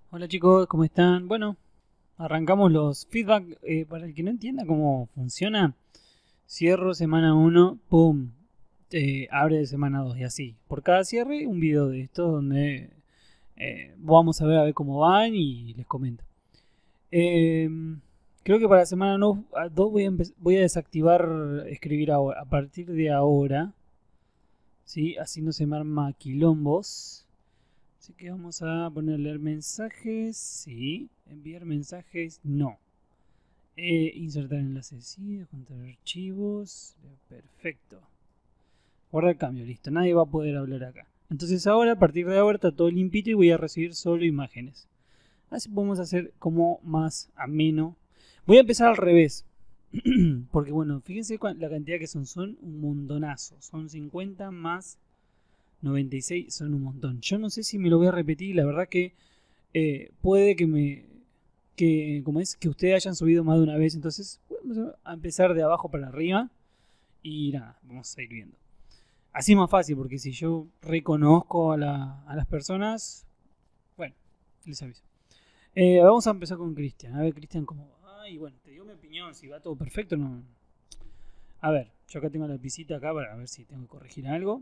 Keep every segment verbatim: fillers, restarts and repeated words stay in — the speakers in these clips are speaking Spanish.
Hola chicos, ¿cómo están? Bueno, arrancamos los feedback. Eh, para el que no entienda cómo funciona, cierro semana uno, pum, eh, abre de semana dos y así. Por cada cierre, un video de esto donde eh, vamos a ver a ver cómo van y les comento. Eh, Creo que para la semana dos voy a, voy a desactivar escribir ahora, a partir de ahora, ¿sí? Así no se me arma quilombos. Así que vamos a poner leer mensajes, sí. Enviar mensajes, no. Eh, insertar enlaces, sí. Juntar archivos, perfecto. Guardar cambio, listo. Nadie va a poder hablar acá. Entonces ahora, a partir de ahora, está todo limpito y voy a recibir solo imágenes. Así podemos hacer como más ameno. Voy a empezar al revés. Porque bueno, fíjense la cantidad que son. Son un montonazo. Son cincuenta más noventa y seis, son un montón. Yo no sé si me lo voy a repetir, la verdad que eh, puede que me que como es que ustedes hayan subido más de una vez, entonces vamos a empezar de abajo para arriba y nada, vamos a ir viendo. Así es más fácil porque si yo reconozco a, la, a las personas, bueno, les aviso. Eh, vamos a empezar con Cristian. A ver, Cristian, ¿cómo va? Ay, bueno, te digo mi opinión, si va todo perfecto, no. A ver, yo acá tengo la pisita acá para ver si tengo que corregir algo.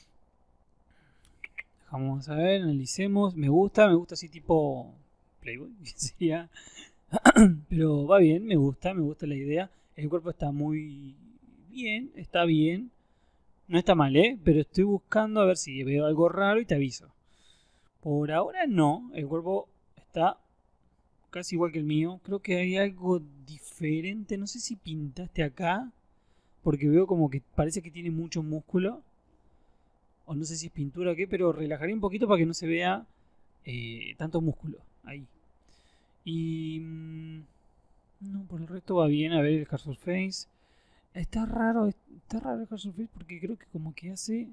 Vamos a ver, analicemos. Me gusta, me gusta así tipo Playboy, sería. Pero va bien, me gusta, me gusta la idea. El cuerpo está muy bien, está bien. No está mal, ¿eh? Pero estoy buscando a ver si veo algo raro y te aviso. Por ahora no, el cuerpo está casi igual que el mío. Creo que hay algo diferente. No sé si pintaste acá, porque veo como que parece que tiene mucho músculo. O no sé si es pintura o qué, pero relajaré un poquito para que no se vea eh, tanto músculo ahí. Y mm, no, por el resto va bien. A ver el Hard Surface. Está raro, está raro el Hard Surface porque creo que como que hace...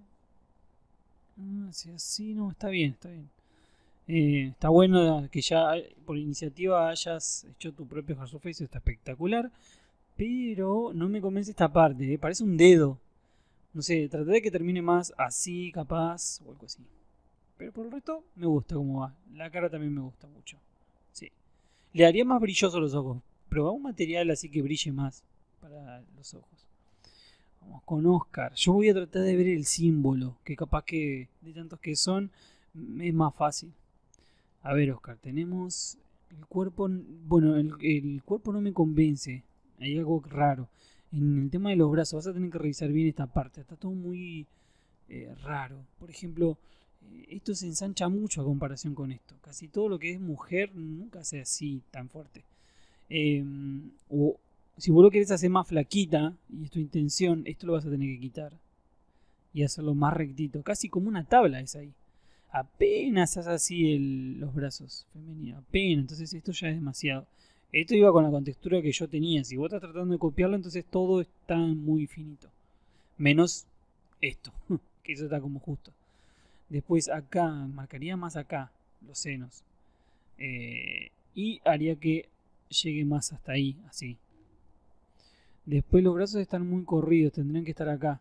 ah, hace así, no, está bien, está bien. Eh, está bueno que ya por iniciativa hayas hecho tu propio Hard Surface, está espectacular. Pero no me convence esta parte, eh, parece un dedo. No sé, trataré de que termine más así, capaz, o algo así. Pero por el resto, me gusta cómo va. La cara también me gusta mucho. Sí. Le haría más brillosos los ojos. Probá un material así que brille más para los ojos. Vamos con Oscar. Yo voy a tratar de ver el símbolo, que capaz que de tantos que son, es más fácil. A ver, Oscar, tenemos el cuerpo. Bueno, el, el cuerpo no me convence. Hay algo raro. En el tema de los brazos, vas a tener que revisar bien esta parte. Está todo muy eh, raro. Por ejemplo, eh, esto se ensancha mucho a comparación con esto. Casi todo lo que es mujer nunca hace así tan fuerte. Eh, o si vos lo querés hacer más flaquita y es tu intención, esto lo vas a tener que quitar y hacerlo más rectito. Casi como una tabla es ahí. Apenas haces así el, los brazos femeninos. Apenas. Entonces esto ya es demasiado. Esto iba con la contextura que yo tenía. Si vos estás tratando de copiarlo, entonces todo está muy finito. Menos esto. Que eso está como justo. Después acá, marcaría más acá los senos. Eh, y haría que llegue más hasta ahí, así. Después los brazos están muy corridos, tendrían que estar acá.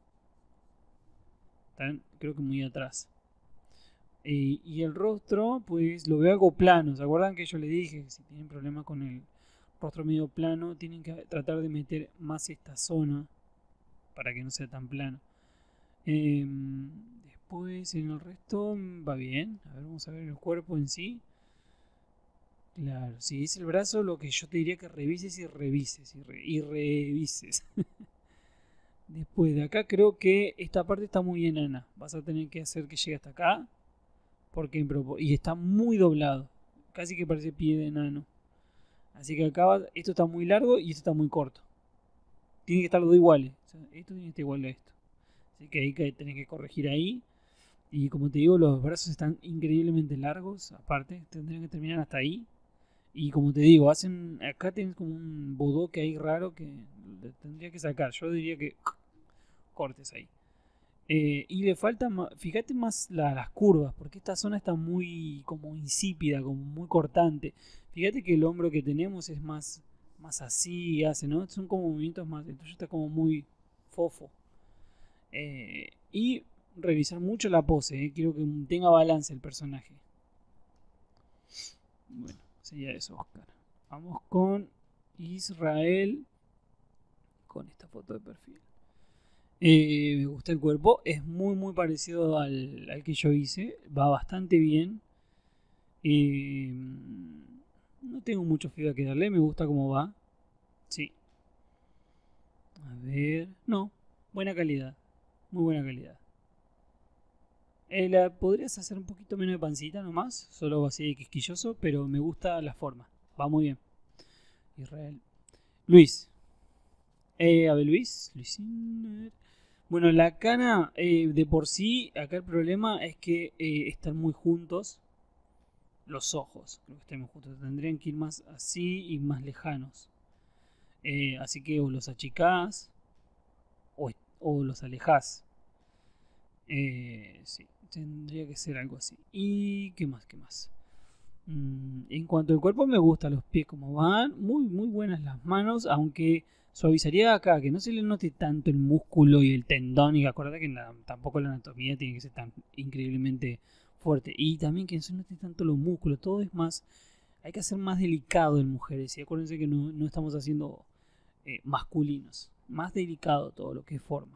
Están, creo que muy atrás. Eh, y el rostro, pues lo veo algo plano. ¿Se acuerdan que yo les dije que si tienen problemas con el rostro medio plano, tienen que tratar de meter más esta zona para que no sea tan plano? Eh, Después en el resto va bien. A ver, vamos a ver el cuerpo en sí. Claro, si es el brazo, lo que yo te diría que revises y revises y, re y revises. Después de acá creo que esta parte está muy enana. Vas a tener que hacer que llegue hasta acá. Porque y está muy doblado. Casi que parece pie de enano. Así que acá va, esto está muy largo y esto está muy corto. Tiene que estar los dos iguales. O sea, esto tiene que estar igual a esto. Así que ahí que tenés que corregir ahí. Y como te digo, los brazos están increíblemente largos. Aparte, tendrían que terminar hasta ahí. Y como te digo, hacen acá tienes como un bodoque ahí raro que tendría que sacar. Yo diría que cortes ahí. Eh, y le falta, fíjate más la, las curvas, porque esta zona está muy como insípida, como muy cortante. Fíjate que el hombro que tenemos es más, más así, hace, ¿no? Son como movimientos más, el tuyo está como muy fofo. Eh, y revisar mucho la pose, eh. Quiero que tenga balance el personaje. Bueno, sería eso, Oscar. Vamos con Israel. Con esta foto de perfil. Eh, me gusta el cuerpo. Es muy muy parecido al, al que yo hice. Va bastante bien. Eh, no tengo mucho feedback que darle. Me gusta cómo va. Sí. A ver. No. Buena calidad. Muy buena calidad. Eh, la podrías hacer un poquito menos de pancita nomás. Solo así de quisquilloso. Pero me gusta la forma. Va muy bien. Israel. Luis. Eh, a ver, Luis. Luisín. Bueno, la cana eh, de por sí, acá el problema es que eh, están muy juntos los ojos. Creo que están muy juntos. Tendrían que ir más así y más lejanos. Eh, así que o los achicás o, o los alejás. Eh, sí, tendría que ser algo así. ¿Y qué más? ¿Qué más? Mm, en cuanto al cuerpo, me gustan los pies como van. Muy, muy buenas las manos, aunque suavizaría acá, que no se le note tanto el músculo y el tendón. Y acuérdate que la, tampoco la anatomía tiene que ser tan increíblemente fuerte. Y también que no se note tanto los músculos. Todo es más, hay que hacer más delicado en mujeres. Y acuérdense que no, no estamos haciendo eh, masculinos. Más delicado todo lo que es forma.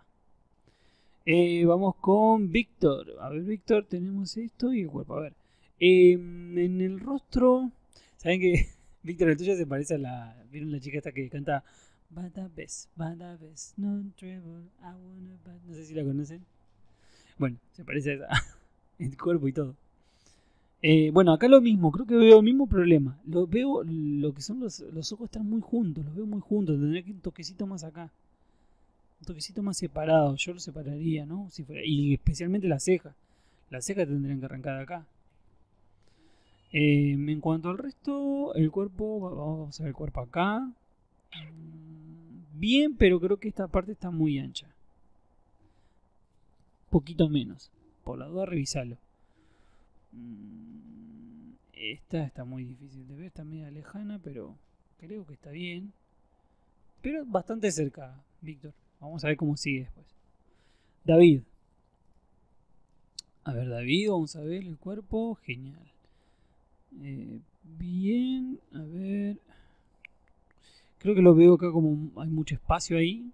Eh, vamos con Víctor. A ver, Víctor, tenemos esto y el cuerpo. A ver. Eh, en el rostro. ¿Saben que Víctor, el tuyo se parece a la. ¿Vieron la chica esta que canta? Bada best, bada best, no trouble, I wanna bad. No sé si la conocen. Bueno, se parece a esa. El cuerpo y todo. Eh, bueno, acá lo mismo. Creo que veo el mismo problema. Lo veo. Lo que son los, los ojos están muy juntos. Los veo muy juntos. Tendría que ir un toquecito más acá. Un toquecito más separado, yo lo separaría, ¿no? Si fuera, y especialmente la ceja. Las cejas tendrían que arrancar de acá. Eh, en cuanto al resto, el cuerpo, vamos a ver el cuerpo acá. Bien, pero creo que esta parte está muy ancha. Poquito menos. Por la duda, revisalo. Esta está muy difícil de ver, está media lejana, pero creo que está bien. Pero bastante cerca, Víctor. Vamos a ver cómo sigue después. David. A ver, David, vamos a ver el cuerpo. Genial. Eh, bien, a ver. Creo que lo veo acá como hay mucho espacio ahí.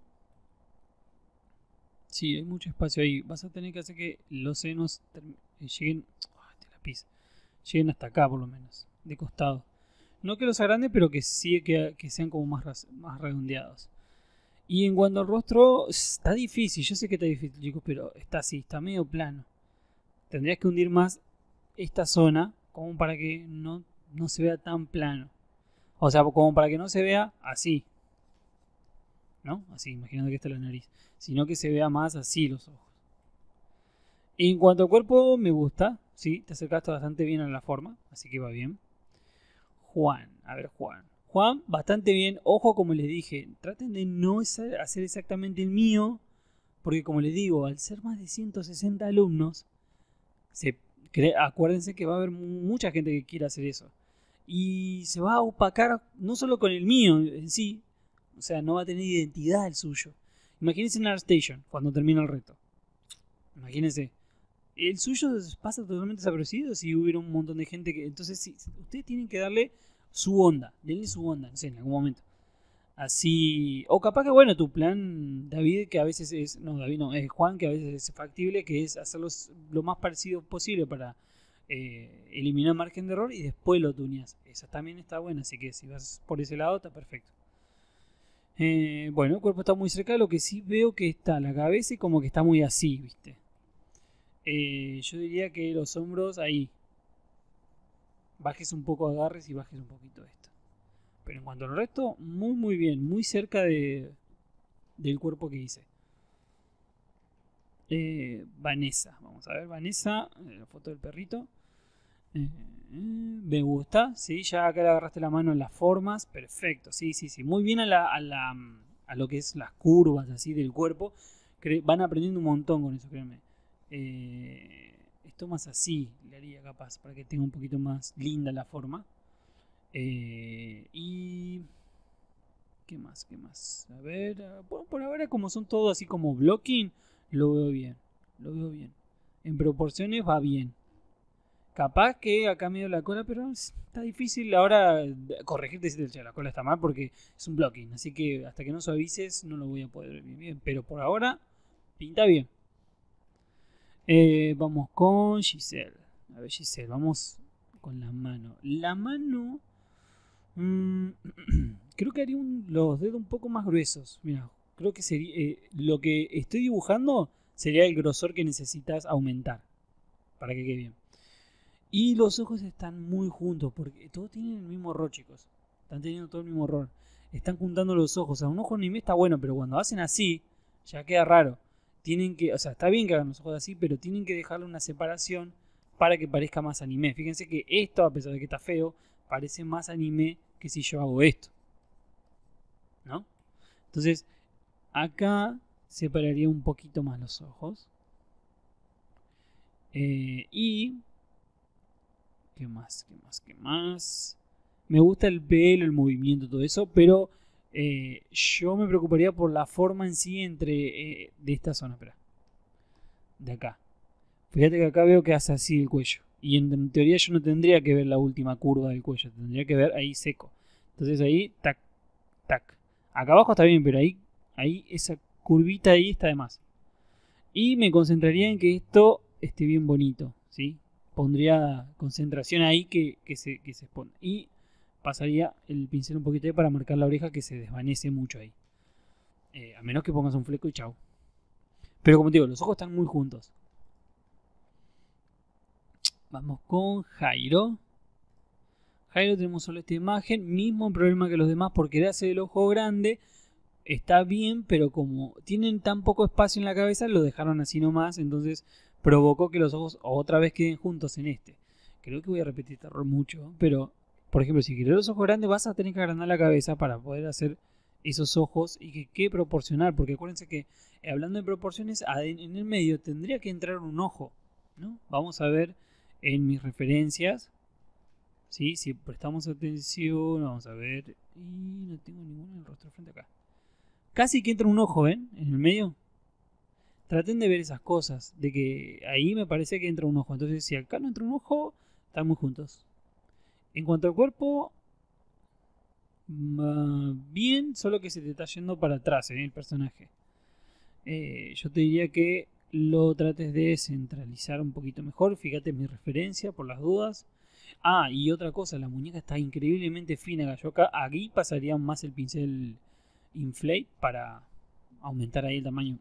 Sí, hay mucho espacio ahí. Vas a tener que hacer que los senos lleguen. Oh, te la pisa. Lleguen hasta acá, por lo menos. De costado. No que los agrande, pero que sí que, que sean como más, más redondeados. Y en cuanto al rostro, está difícil. Yo sé que está difícil, chicos, pero está así, está medio plano. Tendrías que hundir más esta zona como para que no, no se vea tan plano. O sea, como para que no se vea así. ¿No? Así, imaginando que está la nariz. Sino que se vea más así los ojos. Y en cuanto al cuerpo, me gusta. Sí, te acercaste bastante bien a la forma. Así que va bien. Juan, a ver Juan. Juan, bastante bien. Ojo, como les dije, traten de no hacer exactamente el mío. Porque como les digo, al ser más de ciento sesenta alumnos, se cree, acuérdense que va a haber mucha gente que quiera hacer eso. Y se va a opacar no solo con el mío en sí. O sea, no va a tener identidad el suyo. Imagínense en ArtStation, cuando termina el reto. Imagínense. El suyo pasa totalmente desapercibido si hubiera un montón de gente que... Entonces, sí, ustedes tienen que darle su onda. Denle su onda, no sé, en algún momento. Así... O capaz que, bueno, tu plan, David, que a veces es... No, David no, es Juan, que a veces es factible, que es hacerlo lo más parecido posible para eh, eliminar margen de error y después lo tuneas. Esa también está buena, así que si vas por ese lado está perfecto. Eh, bueno, el cuerpo está muy cerca, lo que sí veo que está la cabeza y como que está muy así, ¿viste? Eh, yo diría que los hombros ahí. Bajes un poco, agarres y bajes un poquito esto. Pero en cuanto al resto, muy muy bien, muy cerca de, del cuerpo que hice. Eh, Vanessa, vamos a ver, Vanessa, eh, la foto del perrito. Eh, eh, me gusta, sí, ya acá le agarraste la mano en las formas, perfecto, sí, sí, sí, muy bien a, la, a, la, a lo que es las curvas así del cuerpo. Van aprendiendo un montón con eso, créanme. Eh, esto más así le haría capaz para que tenga un poquito más linda la forma. Eh, y ¿qué más? ¿Qué más? A ver, bueno, por ahora como son todos así como blocking, lo veo bien, lo veo bien. En proporciones va bien. Capaz que acá medio la cola, pero está difícil ahora corregirte si la cola está mal porque es un blocking. Así que hasta que no suavices no lo voy a poder ver bien, bien. Pero por ahora pinta bien. Eh, vamos con Giselle. A ver, Giselle, vamos con la mano. La mano... Mmm, creo que haría un, los dedos un poco más gruesos. Mira, creo que sería... Eh, lo que estoy dibujando sería el grosor que necesitas aumentar para que quede bien. Y los ojos están muy juntos porque todos tienen el mismo error, chicos. Están teniendo todo el mismo error. Están juntando los ojos. O sea, un ojo anime está bueno, pero cuando hacen así, ya queda raro. Tienen que, o sea, está bien que hagan los ojos así, pero tienen que dejarle una separación para que parezca más anime. Fíjense que esto, a pesar de que está feo, parece más anime que si yo hago esto. ¿No? Entonces, acá separaría un poquito más los ojos. Eh, y... ¿Qué más? ¿Qué más? ¿Qué más? Me gusta el pelo, el movimiento, todo eso, pero eh, yo me preocuparía por la forma en sí entre eh, de esta zona, espera. De acá. Fíjate que acá veo que hace así el cuello. Y en, en teoría yo no tendría que ver la última curva del cuello, tendría que ver ahí seco. Entonces ahí, tac, tac. Acá abajo está bien, pero ahí, ahí esa curvita ahí está de más. Y me concentraría en que esto esté bien bonito, ¿sí? Pondría concentración ahí que, que, se, que se expone. Y pasaría el pincel un poquito ahí para marcar la oreja que se desvanece mucho ahí. Eh, a menos que pongas un fleco y chau. Pero como te digo, los ojos están muy juntos. Vamos con Jairo. Jairo tenemos solo esta imagen. Mismo problema que los demás por querer hacer el ojo grande. Está bien, pero como tienen tan poco espacio en la cabeza, lo dejaron así nomás. Entonces provocó que los ojos otra vez queden juntos en este. Creo que voy a repetir este error mucho, pero por ejemplo, si quieres los ojos grandes vas a tener que agrandar la cabeza para poder hacer esos ojos y que quede proporcional, porque acuérdense que eh, hablando de proporciones, en el medio tendría que entrar un ojo, ¿no? Vamos a ver en mis referencias, ¿sí? Si prestamos atención, vamos a ver, y no tengo ninguno en el rostro frente acá. Casi que entra un ojo, ¿ven? En el medio. Traten de ver esas cosas, de que ahí me parece que entra un ojo. Entonces, si acá no entra un ojo, están muy juntos. En cuanto al cuerpo, bien, solo que se te está yendo para atrás, ¿eh? El personaje. Eh, yo te diría que lo trates de centralizar un poquito mejor. Fíjate en mi referencia, por las dudas. Ah, y otra cosa, la muñeca está increíblemente fina. Yo acá, aquí pasaría más el pincel inflate para aumentar ahí el tamaño.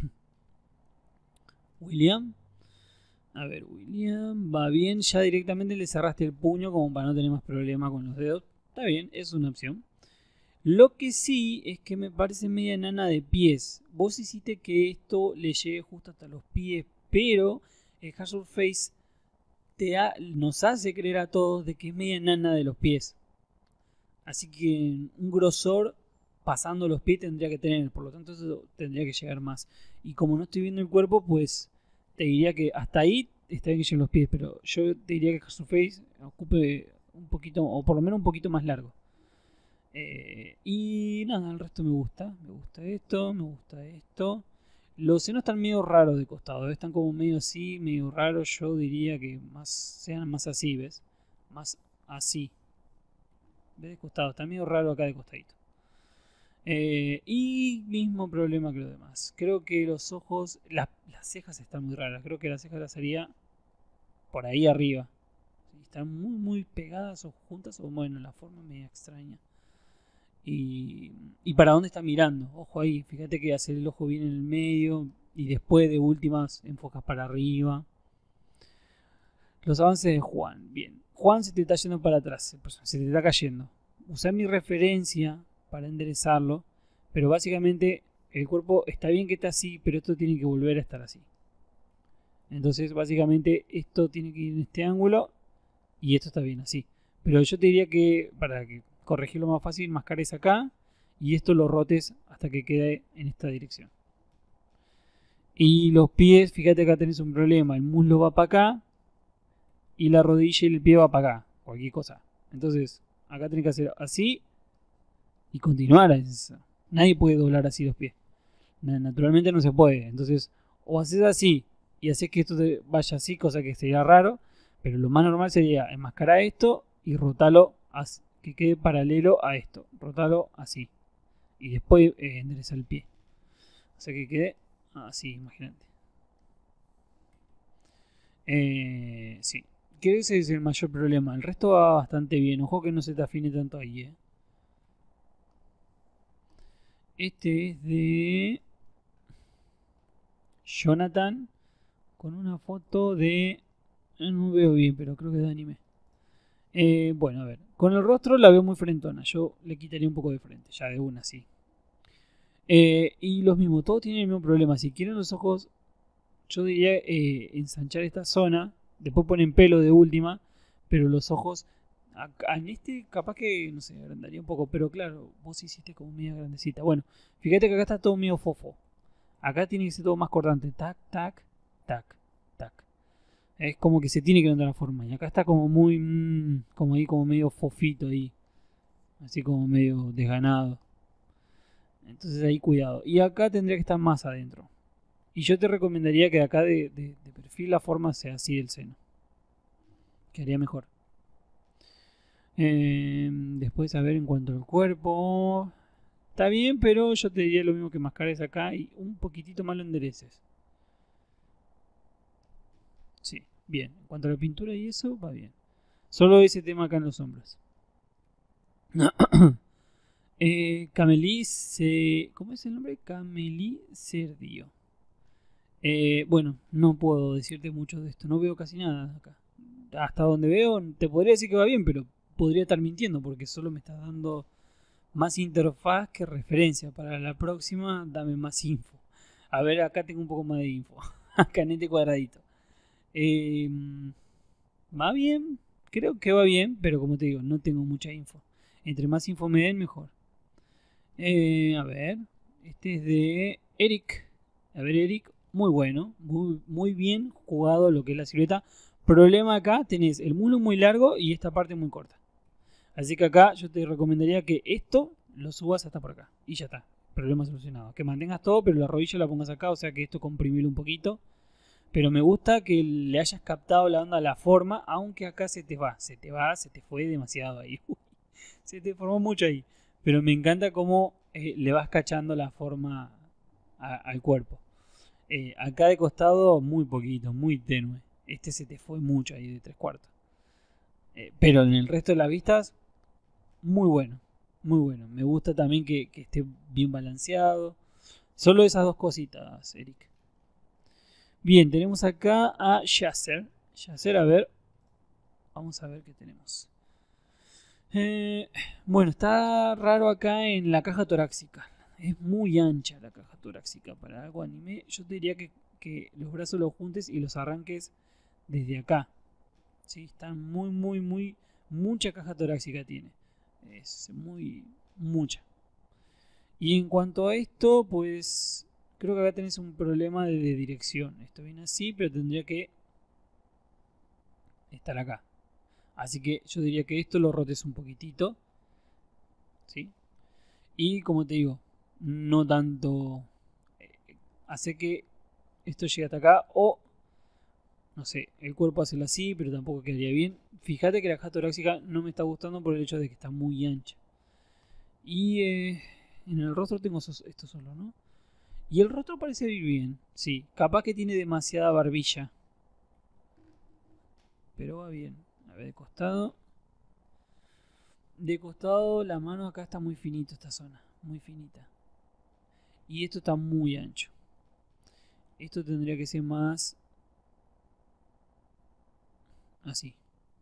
William, a ver, William, va bien, ya directamente le cerraste el puño como para no tener más problema con los dedos, está bien, es una opción. Lo que sí es que me parece media enana de pies. Vos hiciste que esto le llegue justo hasta los pies, pero el Hard Surface te ha, nos hace creer a todos de que es media enana de los pies. Así que un grosor pasando los pies tendría que tener, por lo tanto eso tendría que llegar más. Y como no estoy viendo el cuerpo, pues te diría que hasta ahí está bien que lleguen los pies, pero yo te diría que su face ocupe un poquito, o por lo menos un poquito más largo. Eh, y nada, el resto me gusta. Me gusta esto, me gusta esto. Los senos están medio raros de costado, ¿ves? Están como medio así, medio raros. Yo diría que más sean más así, ¿ves? Más así. ¿Ves? De costado, está medio raro acá de costadito. Eh, y mismo problema que los demás. Creo que los ojos, la, las cejas están muy raras. Creo que las cejas las haría por ahí arriba. Están muy muy pegadas o juntas, o bueno, la forma media extraña. Y, y para dónde está mirando. Ojo ahí, fíjate que hace el ojo bien en el medio y después de últimas enfocas para arriba. Los avances de Juan, bien. Juan se te está yendo para atrás, se te está cayendo. Usé mi referencia para enderezarlo, pero básicamente el cuerpo está bien que está así, pero esto tiene que volver a estar así. Entonces básicamente esto tiene que ir en este ángulo y esto está bien así. Pero yo te diría que para que corregirlo más fácil, mascares acá y esto lo rotes hasta que quede en esta dirección. Y los pies, fíjate que acá tenés un problema, el muslo va para acá y la rodilla y el pie va para acá, cualquier cosa. Entonces acá tenés que hacer así y continuar. Nadie puede doblar así los pies. Naturalmente no se puede. Entonces, o haces así y haces que esto te vaya así, cosa que sería raro. Pero lo más normal sería enmascarar esto y rotarlo así, que quede paralelo a esto. Rotarlo así. Y después eh, enderezar el pie. O sea que quede así, imagínate. Eh, sí. Que ese es el mayor problema. El resto va bastante bien. Ojo que no se te afine tanto ahí, eh. Este es de Jonathan. Con una foto de... No veo bien, pero creo que es de anime. Eh, bueno, a ver. Con el rostro la veo muy frentona. Yo le quitaría un poco de frente. Ya de una, sí. Eh, y los mismos. Todos tienen el mismo problema. Si quieren los ojos... Yo diría eh, ensanchar esta zona. Después ponen pelo de última. Pero los ojos... Acá, en este capaz que, no sé, agrandaría un poco. Pero claro, vos hiciste como media grandecita. Bueno, fíjate que acá está todo medio fofo. Acá tiene que ser todo más cortante. Tac, tac, tac, tac. Es como que se tiene que notar la forma. Y acá está como muy... Mmm, como ahí, como medio fofito ahí. Así como medio desganado. Entonces ahí cuidado. Y acá tendría que estar más adentro. Y yo te recomendaría que acá de, de, de perfil la forma sea así del seno. Quedaría mejor. Eh, después, a ver, en cuanto al cuerpo... Está bien, pero yo te diría lo mismo que mascares acá y un poquitito más lo endereces. Sí, bien. En cuanto a la pintura y eso, va bien. Solo ese tema acá en los hombros. eh, Camelí se... ¿Cómo es el nombre? Camelí Cerdio. Eh, bueno, no puedo decirte mucho de esto. No veo casi nada acá. Hasta donde veo, te podría decir que va bien, pero podría estar mintiendo porque solo me estás dando más interfaz que referencia. Para la próxima, dame más info. A ver, acá tengo un poco más de info. Acá en este cuadradito. Eh, va bien, creo que va bien, pero como te digo, no tengo mucha info. Entre más info me den, mejor. Eh, a ver, este es de Eric. A ver, Eric, muy bueno, muy, muy bien jugado lo que es la silueta. Problema acá, tenés el muslo muy largo y esta parte muy corta. Así que acá yo te recomendaría que esto lo subas hasta por acá. Y ya está, problema solucionado. Que mantengas todo, pero la rodilla la pongas acá, o sea que esto comprimilo un poquito. Pero me gusta que le hayas captado la onda a la forma, aunque acá se te va, se te va, se te fue demasiado ahí. Se te formó mucho ahí. Pero me encanta cómo eh, le vas cachando la forma a, al cuerpo. Eh, acá de costado muy poquito, muy tenue. Este se te fue mucho ahí de tres cuartos. Eh, pero en el resto de las vistas, muy bueno. Muy bueno. Me gusta también que, que esté bien balanceado. Solo esas dos cositas, Eric. Bien, tenemos acá a Yasser. Yasser, a ver. Vamos a ver qué tenemos. Eh, bueno, está raro acá en la caja torácica. Es muy ancha la caja torácica para algo anime. Yo te diría que, que los brazos los juntes y los arranques desde acá. ¿Sí? Están muy, muy, muy... Mucha caja torácica tiene. Es muy... Mucha. Y en cuanto a esto, pues... Creo que acá tenés un problema de, de dirección. Esto viene así, pero tendría que estar acá. Así que yo diría que esto lo rotes un poquitito. ¿Sí? Y como te digo, no tanto... Eh, hace que esto llegue hasta acá o... No sé, el cuerpo hacerlo así, pero tampoco quedaría bien. Fíjate que la caja torácica no me está gustando por el hecho de que está muy ancha. Y eh, en el rostro tengo esto solo, ¿no? Y el rostro parece ir bien, sí. Capaz que tiene demasiada barbilla. Pero va bien. A ver, de costado. De costado la mano acá está muy finito esta zona. Muy finita. Y esto está muy ancho. Esto tendría que ser más... Así.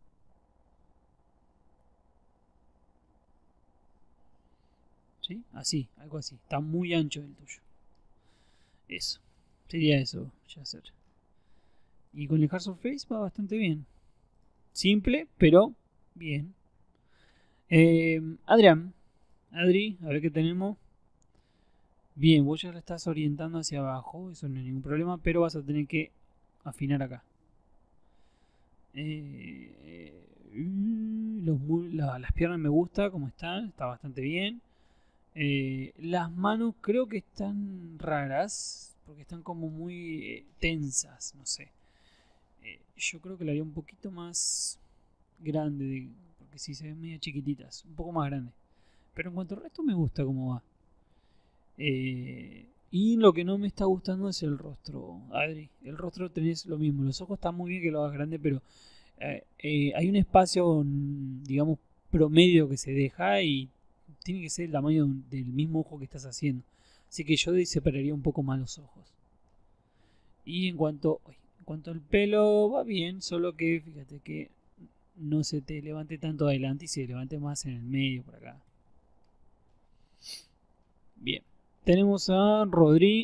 ¿Sí? Así, algo así. Está muy ancho el tuyo. Eso. Sería eso, Yasser. Y con el Hard Surface va bastante bien. Simple, pero bien. Eh, Adrián. Adri, a ver qué tenemos. Bien, vos ya la estás orientando hacia abajo. Eso no es ningún problema, pero vas a tener que afinar acá. Eh, los, la, las piernas me gusta como están. Está bastante bien. Eh, las manos creo que están raras. Porque están como muy eh, tensas. No sé. Eh, yo creo que la haría un poquito más grande, de, porque si se ven medio chiquititas, un poco más grande. Pero en cuanto al resto me gusta cómo va. Eh, y lo que no me está gustando es el rostro, Adri. El rostro tenés lo mismo. Los ojos están muy bien que lo hagas grande, pero eh, eh, hay un espacio, digamos, promedio que se deja y tiene que ser el tamaño del mismo ojo que estás haciendo. Así que yo separaría un poco más los ojos. Y en cuanto, en cuanto al pelo, va bien, solo que fíjate que no se te levante tanto adelante y se levante más en el medio por acá. Bien. Tenemos a Rodri.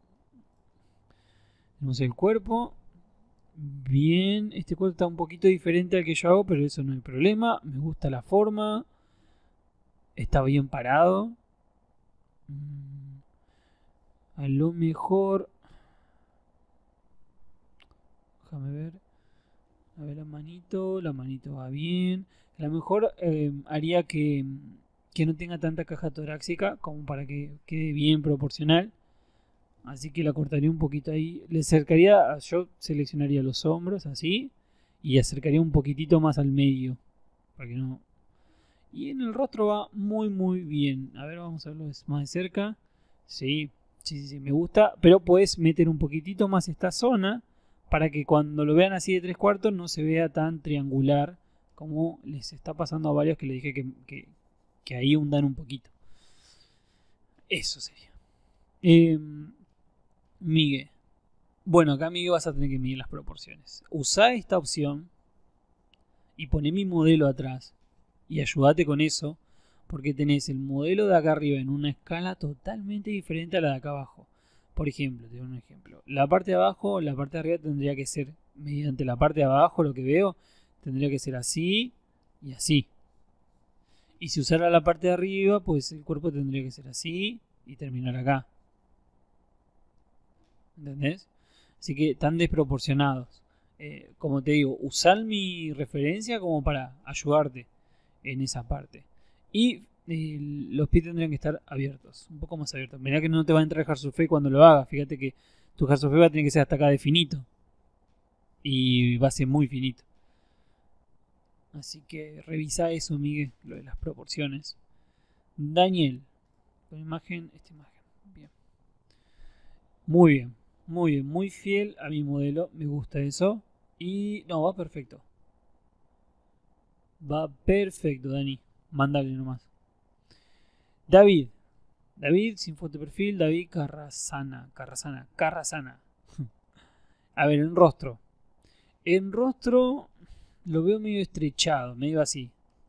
Tenemos el cuerpo. Bien. Este cuerpo está un poquito diferente al que yo hago, pero eso no hay problema. Me gusta la forma. Está bien parado. A lo mejor... Déjame ver. A ver la manito. La manito va bien. A lo mejor eh, haría que... que no tenga tanta caja torácica como para que quede bien proporcional. Así que la cortaría un poquito ahí. Le acercaría, yo seleccionaría los hombros así y acercaría un poquitito más al medio para que no. Y en el rostro va muy muy bien. A ver, vamos a verlo más de cerca. Sí, sí, sí, sí, me gusta. Pero puedes meter un poquitito más esta zona para que cuando lo vean así de tres cuartos no se vea tan triangular como les está pasando a varios que le dije que, que, que ahí hundan un poquito. Eso sería. Eh, Migue. Bueno, acá Migue vas a tener que medir las proporciones. Usá esta opción y poné mi modelo atrás y ayúdate con eso porque tenés el modelo de acá arriba en una escala totalmente diferente a la de acá abajo. Por ejemplo, te doy un ejemplo. La parte de abajo, la parte de arriba tendría que ser, mediante la parte de abajo, lo que veo, tendría que ser así y así. Y si usara la parte de arriba, pues el cuerpo tendría que ser así y terminar acá. ¿Entendés? Así que están desproporcionados. Eh, como te digo, usar mi referencia como para ayudarte en esa parte. Y eh, los pies tendrían que estar abiertos, un poco más abiertos. Mirá que no te va a entrar el hard surface cuando lo hagas. Fíjate que tu hard surface va a tener que ser hasta acá de finito. Y va a ser muy finito. Así que revisa eso, Miguel, lo de las proporciones. Daniel, con imagen, esta imagen. Bien. Muy bien. Muy bien, muy fiel a mi modelo, me gusta eso. Y no, va perfecto. Va perfecto, Dani. Mándale nomás. David. David, sin foto de perfil. David Carrasana. Carrasana. Carrasana. A ver, en rostro. En rostro lo veo medio estrechado, medio así.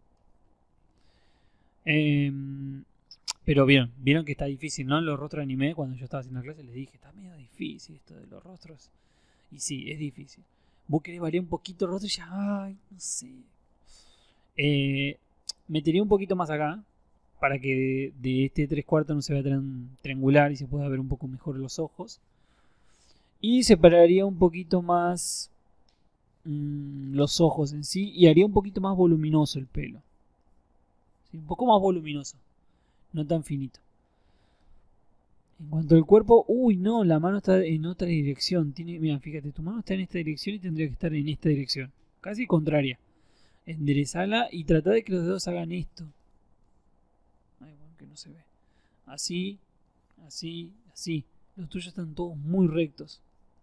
Eh, pero vieron, vieron que está difícil, ¿no? Los rostros de anime, cuando yo estaba haciendo la clase, les dije, está medio difícil esto de los rostros. Y sí, es difícil. Vos querés variar un poquito el rostro y ya, ay, no sé. Eh, metería un poquito más acá, para que de, de este tres cuartos no se vea tan triangular y se pueda ver un poco mejor los ojos. Y separaría un poquito más mmm, los ojos en sí y haría un poquito más voluminoso el pelo. ¿Sí? Un poco más voluminoso, no tan finito. En cuanto al cuerpo, uy, no, la mano está en otra dirección. Tiene, mira, fíjate, tu mano está en esta dirección y tendría que estar en esta dirección. Casi contraria. Enderezala y trata de que los dedos hagan esto. Ay, bueno, que no se ve. Así, así, así. Los tuyos están todos muy rectos.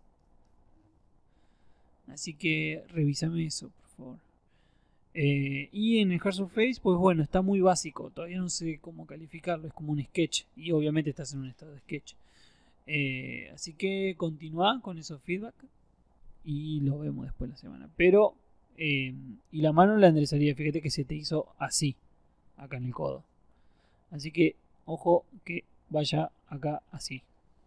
Así que revísame eso, por favor. Eh, y en el Hard Surface, pues bueno, está muy básico. Todavía no sé cómo calificarlo. Es como un sketch. Y obviamente estás en un estado de sketch. Eh, así que continúa con esos feedback. Y lo vemos después de la semana. Pero, eh, y la mano la enderezaría. Fíjate que se te hizo así. Acá en el codo. Así que, ojo que vaya acá así.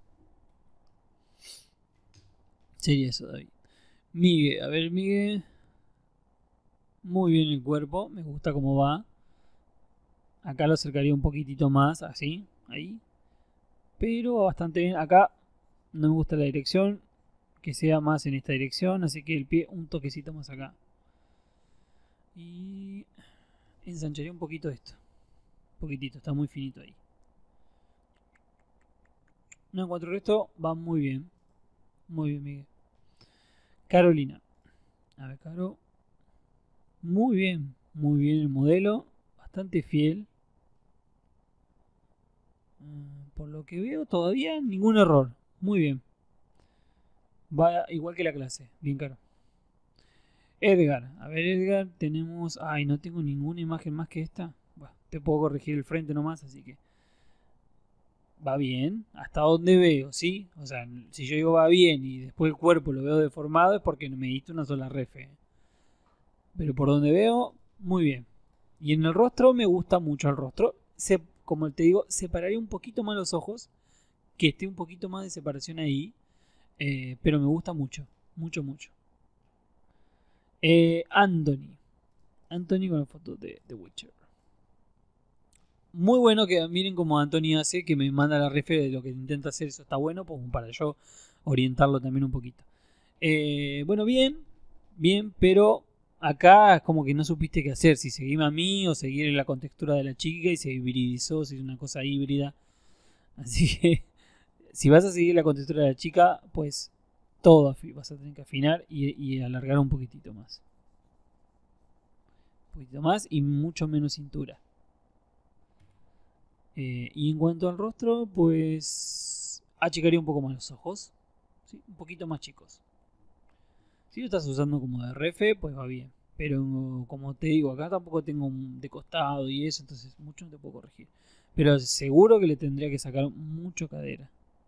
Sería eso, David. Migue, a ver, Migue. Muy bien el cuerpo, me gusta cómo va. Acá lo acercaría un poquitito más, así, ahí. Pero bastante bien. Acá no me gusta la dirección, que sea más en esta dirección, así que el pie un toquecito más acá. Y ensancharía un poquito esto. Un poquitito, está muy finito ahí. No encuentro el resto, va muy bien. Muy bien, Miguel. Carolina. A ver, Caro. Muy bien, muy bien el modelo. Bastante fiel. Por lo que veo, todavía ningún error. Muy bien. Va igual que la clase. Bien, Caro. Edgar. A ver, Edgar, tenemos... Ay, no tengo ninguna imagen más que esta. Bueno, te puedo corregir el frente nomás, así que... Va bien. Hasta donde veo, ¿sí? O sea, si yo digo va bien y después el cuerpo lo veo deformado es porque no me diste una sola refe. Pero por donde veo, muy bien. Y en el rostro me gusta mucho el rostro. Se, como te digo, separaría un poquito más los ojos. Que esté un poquito más de separación ahí. Eh, pero me gusta mucho. Mucho, mucho. Eh, Anthony. Anthony con la foto de The Witcher. Muy bueno que miren como Anthony hace, que me manda la refe de lo que intenta hacer. Eso está bueno, pues para yo orientarlo también un poquito. Eh, bueno, bien. Bien, pero... Acá es como que no supiste qué hacer, si seguir a mí o seguir en la contextura de la chica y se hibridizó, si es una cosa híbrida. Así que si vas a seguir la contextura de la chica, pues todo vas a tener que afinar y, y alargar un poquitito más. Un poquitito más y mucho menos cintura. Eh, y en cuanto al rostro, pues achicaría un poco más los ojos. ¿Sí? Un poquito más chicos. Si lo estás usando como de refe, pues va bien. Pero como te digo, acá tampoco tengo un de costado y eso, entonces mucho no te puedo corregir. Pero seguro que le tendría que sacar mucho cadera.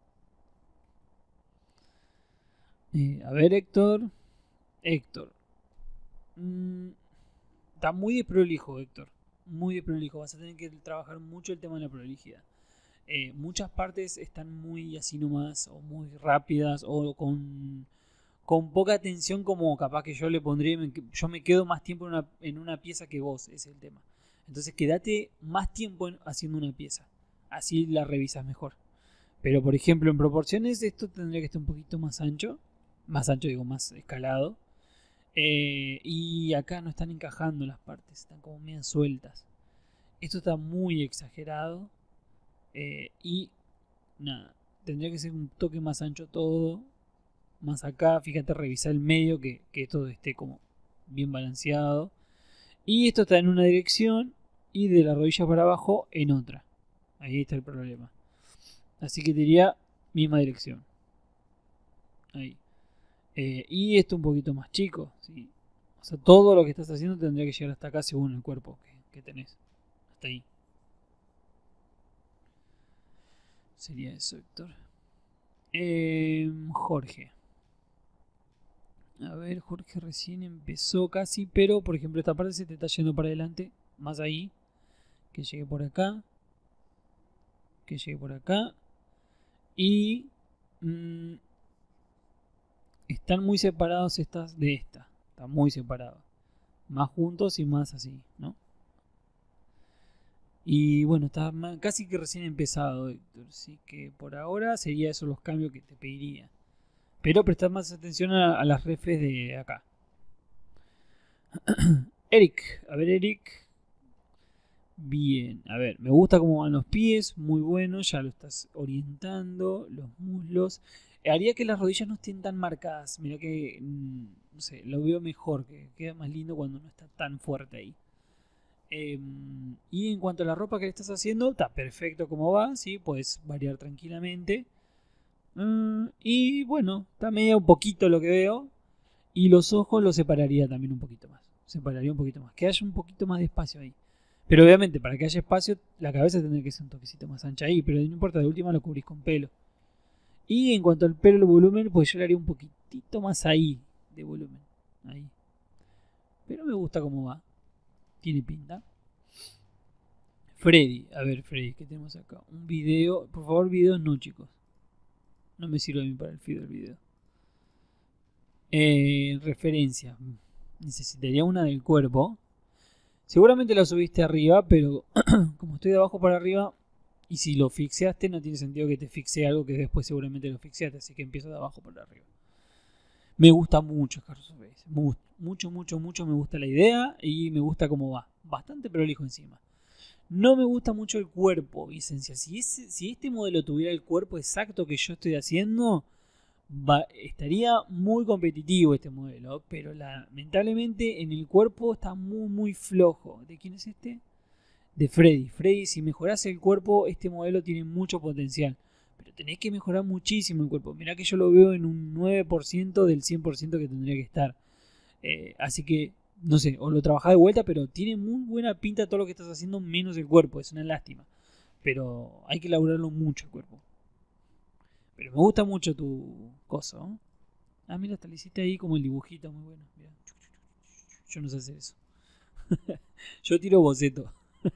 Eh, a ver, Héctor. Héctor. Mm, está muy desprolijo, Héctor. Muy desprolijo. Vas a tener que trabajar mucho el tema de la prolijidad. Eh, muchas partes están muy así nomás, o muy rápidas, o con... con poca atención como capaz que yo le pondría, yo me quedo más tiempo en una, en una pieza que vos, ese es el tema. Entonces quédate más tiempo en, haciendo una pieza, así la revisas mejor. Pero por ejemplo en proporciones esto tendría que estar un poquito más ancho, más ancho digo, más escalado. Eh, y acá no están encajando las partes, están como medio sueltas. Esto está muy exagerado eh, y nada, tendría que ser un toque más ancho todo. Más acá, fíjate, revisar el medio, que, que todo esté como bien balanceado. Y esto está en una dirección y de la rodilla para abajo en otra. Ahí está el problema. Así que diría misma dirección. Ahí. Eh, y esto un poquito más chico. ¿Sí? O sea, todo lo que estás haciendo tendría que llegar hasta acá según el cuerpo que, que tenés. Hasta ahí. Sería eso, Héctor. Eh, Jorge. A ver, Jorge recién empezó casi, pero por ejemplo esta parte se te está yendo para adelante, más ahí, que llegue por acá, que llegue por acá, y mmm, están muy separados estas de esta, están muy separados, más juntos y más así, ¿no? Y bueno, está casi que recién empezado, Héctor, así que por ahora sería eso los cambios que te pediría. Pero prestar más atención a, a las refes de acá. Eric, a ver Eric. Bien, a ver, me gusta cómo van los pies, muy bueno, ya lo estás orientando, los muslos. Haría que las rodillas no estén tan marcadas, mira que, no sé, lo veo mejor, que queda más lindo cuando no está tan fuerte ahí. Eh, y en cuanto a la ropa que le estás haciendo, está perfecto como va, ¿sí? Puedes variar tranquilamente. Uh, y bueno, está medio un poquito lo que veo. Y los ojos los separaría también un poquito más. Separaría un poquito más. Que haya un poquito más de espacio ahí. Pero obviamente, para que haya espacio, la cabeza tendría que ser un toquecito más ancha ahí. Pero no importa, de última lo cubrís con pelo. Y en cuanto al pelo, el volumen, pues yo le haría un poquitito más ahí de volumen. Ahí. Pero me gusta cómo va. Tiene pinta. Freddy. A ver, Freddy, ¿qué tenemos acá? Un video. Por favor, videos no, chicos. No me sirve a mí para el feed del video. Eh, referencia. Necesitaría una del cuerpo. Seguramente la subiste arriba, pero como estoy de abajo para arriba, y si lo fixeaste, no tiene sentido que te fixe algo que después seguramente lo fixeaste, así que empiezo de abajo para arriba. Me gusta mucho Carlos Obeyes. Mucho, mucho, mucho me gusta la idea y me gusta cómo va. Bastante prolijo encima. No me gusta mucho el cuerpo, Vicencia. Si, ese, si este modelo tuviera el cuerpo exacto que yo estoy haciendo, va, estaría muy competitivo este modelo, pero lamentablemente en el cuerpo está muy muy flojo. ¿De quién es este? De Freddy. Freddy, si mejorás el cuerpo, este modelo tiene mucho potencial. Pero tenés que mejorar muchísimo el cuerpo. Mirá que yo lo veo en un nueve por ciento del cien por ciento que tendría que estar. Eh, así que, no sé, o lo trabajás de vuelta, pero tiene muy buena pinta todo lo que estás haciendo, menos el cuerpo. Es una lástima. Pero hay que elaborarlo mucho el cuerpo. Pero me gusta mucho tu cosa, ¿no? Ah, mira, hasta le hiciste ahí como el dibujito, muy bueno. Mirá. Yo no sé hacer eso. Yo tiro boceto.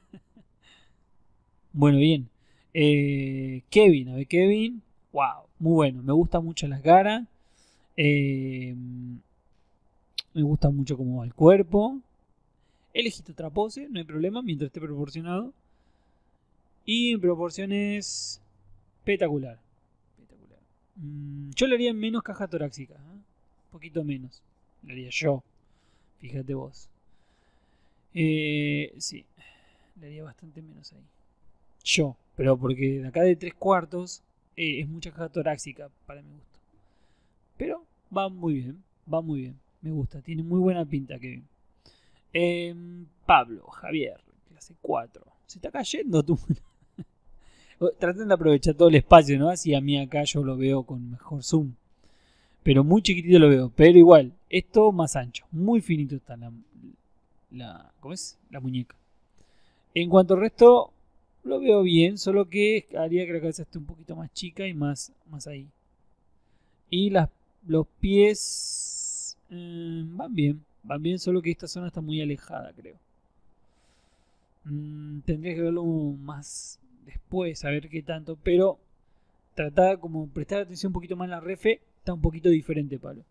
Bueno, bien. Eh, Kevin, a ver, Kevin. Wow, muy bueno. Me gusta mucho la cara. Eh, me gusta mucho cómo va el cuerpo. Elegiste otra pose, no hay problema, mientras esté proporcionado. Y en proporciones espectacular. espectacular. Mm, yo le haría menos caja torácica. ¿eh? Un poquito menos. Le haría yo. Fíjate vos. Eh, sí. Le haría bastante menos ahí. Yo. Pero porque de acá de tres cuartos eh, es mucha caja torácica para mi gusto. Pero va muy bien. Va muy bien. Me gusta. Tiene muy buena pinta, Kevin. Eh, Pablo, Javier, clase cuatro. Se está cayendo tú. Traten de aprovechar todo el espacio, ¿no? Así a mí acá yo lo veo con mejor zoom. Pero muy chiquitito lo veo. Pero igual, esto más ancho. Muy finito está la, la, ¿cómo es? La muñeca. En cuanto al resto, lo veo bien. Solo que haría que la cabeza esté un poquito más chica y más, más ahí. Y las, los pies eh, van bien. Van bien, solo que esta zona está muy alejada, creo. Mm, tendría que verlo más después, a ver qué tanto. Pero tratar como prestar atención un poquito más en la refe. Está un poquito diferente, Pablo.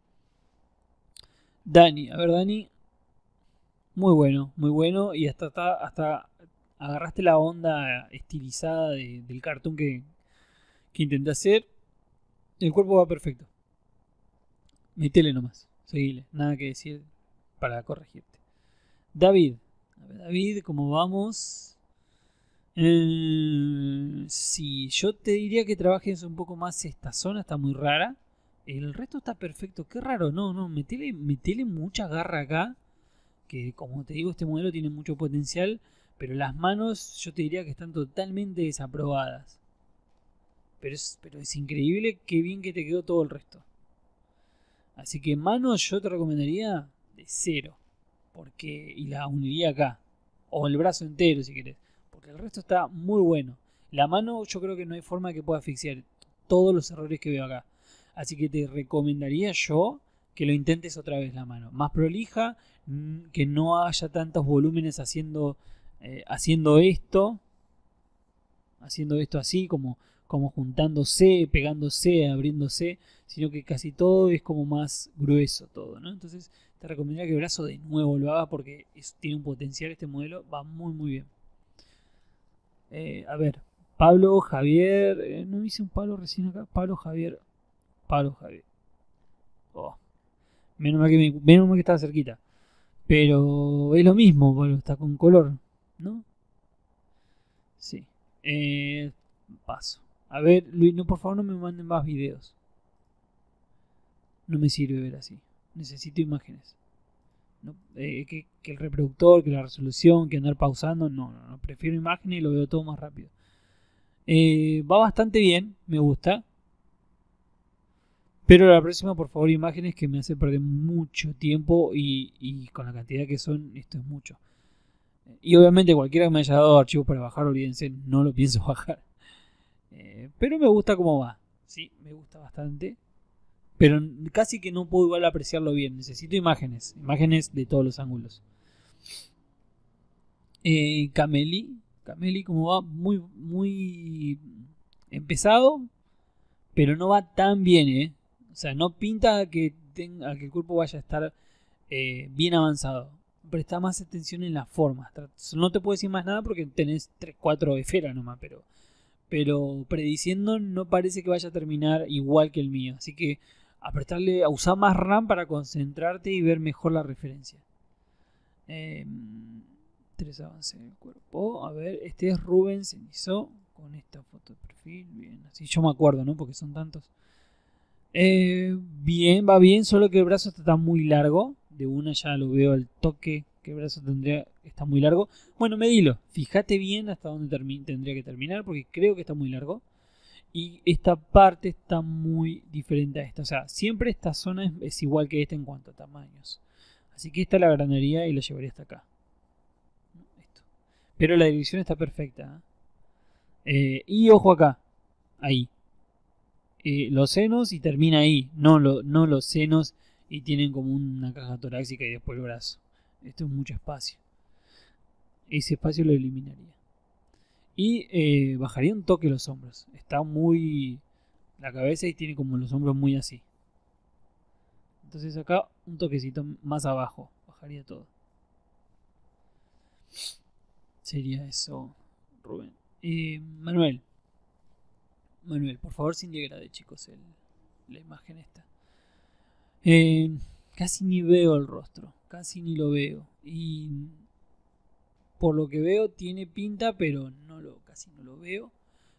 Dani, a ver, Dani. Muy bueno, muy bueno. Y hasta, hasta, hasta agarraste la onda estilizada de, del cartón que, que intenté hacer. El cuerpo va perfecto. Metele nomás. Seguile. Nada que decir para corregirte. David. A ver, David, ¿cómo vamos? Eh, sí, yo te diría que trabajes un poco más esta zona. Está muy rara. El resto está perfecto. Qué raro. No, no. Metele, metele mucha garra acá. Que como te digo, este modelo tiene mucho potencial. Pero las manos yo te diría que están totalmente desaprobadas. Pero es, pero es increíble qué bien que te quedó todo el resto. Así que manos yo te recomendaría de cero. Porque, y la uniría acá. O el brazo entero si querés. Porque el resto está muy bueno. La mano yo creo que no hay forma que pueda asfixiar todos los errores que veo acá. Así que te recomendaría yo que lo intentes otra vez la mano. Más prolija, que no haya tantos volúmenes haciendo, eh, haciendo esto. Haciendo esto así, como, como juntándose, pegándose, abriéndose. Sino que casi todo es como más grueso todo, ¿no? Entonces te recomendaría que el brazo de nuevo lo hagas porque es, tiene un potencial este modelo. Va muy muy bien. Eh, a ver, Pablo, Javier. Eh, no hice un Pablo recién acá. Pablo, Javier. Pablo, Javier. Oh. Menos mal que, me, menos mal que estaba cerquita. Pero es lo mismo, Pablo. Está con color, ¿no? Sí. Eh, paso. A ver, Luis, no, por favor no me manden más videos. No me sirve ver así. Necesito imágenes. No, eh, que, que el reproductor, que la resolución, que andar pausando. No, no, no. Prefiero imágenes y lo veo todo más rápido. Eh, va bastante bien, me gusta. Pero la próxima, por favor, imágenes que me hace perder mucho tiempo y, y con la cantidad que son, esto es mucho. Y obviamente cualquiera que me haya dado archivos para bajar, olvídense, no lo pienso bajar. Eh, pero me gusta cómo va. Sí, me gusta bastante. Pero casi que no puedo igual apreciarlo bien. Necesito imágenes. Imágenes de todos los ángulos. Eh, Cameli. Cameli como va muy, muy empezado. Pero no va tan bien, ¿eh? O sea, no pinta que, tenga, que el cuerpo vaya a estar eh, bien avanzado. Presta más atención en las formas. No te puedo decir más nada porque tenés tres cuatro esferas nomás. Pero, pero prediciendo no parece que vaya a terminar igual que el mío. Así que a prestarle, a usar más RAM para concentrarte y ver mejor la referencia. Eh, tres avances en el cuerpo. A ver, este es Rubén Cenizo con esta foto de perfil. Bien, así yo me acuerdo, ¿no? Porque son tantos. Eh, bien, va bien, solo que el brazo está muy largo. De una ya lo veo al toque que el brazo tendría está muy largo. Bueno, medilo. Fíjate bien hasta dónde termi- tendría que terminar porque creo que está muy largo. Y esta parte está muy diferente a esta. O sea, siempre esta zona es, es igual que esta en cuanto a tamaños. Así que esta la agrandaría y la llevaría hasta acá. Esto. Pero la dirección está perfecta. ¿eh? Eh, y ojo acá. Ahí. Eh, los senos y termina ahí. No, lo, no los senos y tienen como una caja torácica y después el brazo. Esto es mucho espacio. Ese espacio lo eliminaría. Y eh, bajaría un toque los hombros. Está muy... La cabeza y tiene como los hombros muy así. Entonces acá un toquecito más abajo. Bajaría todo. Sería eso, Rubén. Eh, Manuel. Manuel, por favor sin degrade, chicos, el, la imagen esta. Eh, casi ni veo el rostro. Casi ni lo veo. Y por lo que veo tiene pinta, pero no lo, casi no lo veo.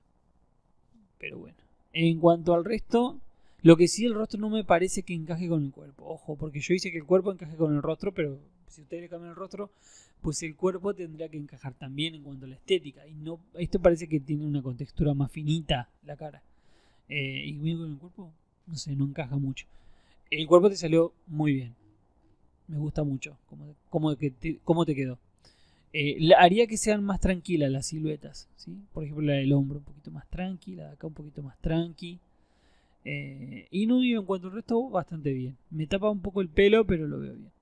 Pero bueno. En cuanto al resto, lo que sí el rostro no me parece que encaje con el cuerpo. Ojo, porque yo hice que el cuerpo encaje con el rostro, pero si ustedes le cambian el rostro, pues el cuerpo tendría que encajar también en cuanto a la estética. Y no, esto parece que tiene una contextura más finita la cara. Eh, y bien con el cuerpo, no sé, no encaja mucho. El cuerpo te salió muy bien. Me gusta mucho cómo, cómo, que te, cómo te quedó. Eh, haría que sean más tranquilas las siluetas, ¿sí? Por ejemplo, la del hombro un poquito más tranquila, la de acá un poquito más tranqui. Eh, y no en cuanto al resto, bastante bien. Me tapa un poco el pelo, pero lo veo bien.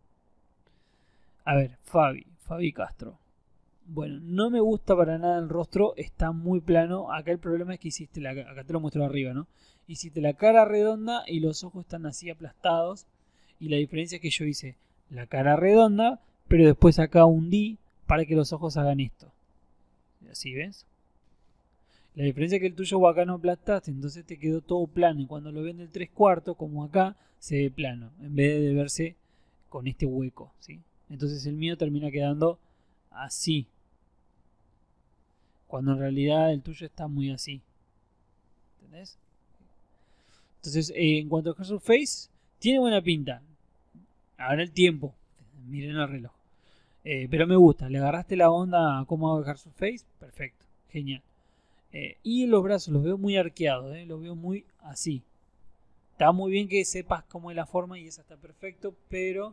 A ver, Fabi, Fabi Castro. Bueno, no me gusta para nada el rostro, está muy plano. Acá el problema es que hiciste la acá te lo muestro arriba, ¿no? Hiciste la cara redonda y los ojos están así aplastados. Y la diferencia es que yo hice la cara redonda, pero después acá hundí para que los ojos hagan esto. Así, ¿ves? La diferencia es que el tuyo acá no aplastaste, entonces te quedó todo plano. Y cuando lo ven del tres cuartos, como acá, se ve plano, en vez de verse con este hueco, ¿sí? Entonces el mío termina quedando así, cuando en realidad el tuyo está muy así. ¿Entendés? Entonces, eh, en cuanto a Hair Face, tiene buena pinta. Ahora el tiempo, miren el reloj. Eh, pero me gusta, le agarraste la onda a cómo hago el Hair Face, perfecto, genial. Eh, y los brazos los veo muy arqueados, eh, los veo muy así. Está muy bien que sepas cómo es la forma y esa está perfecto, pero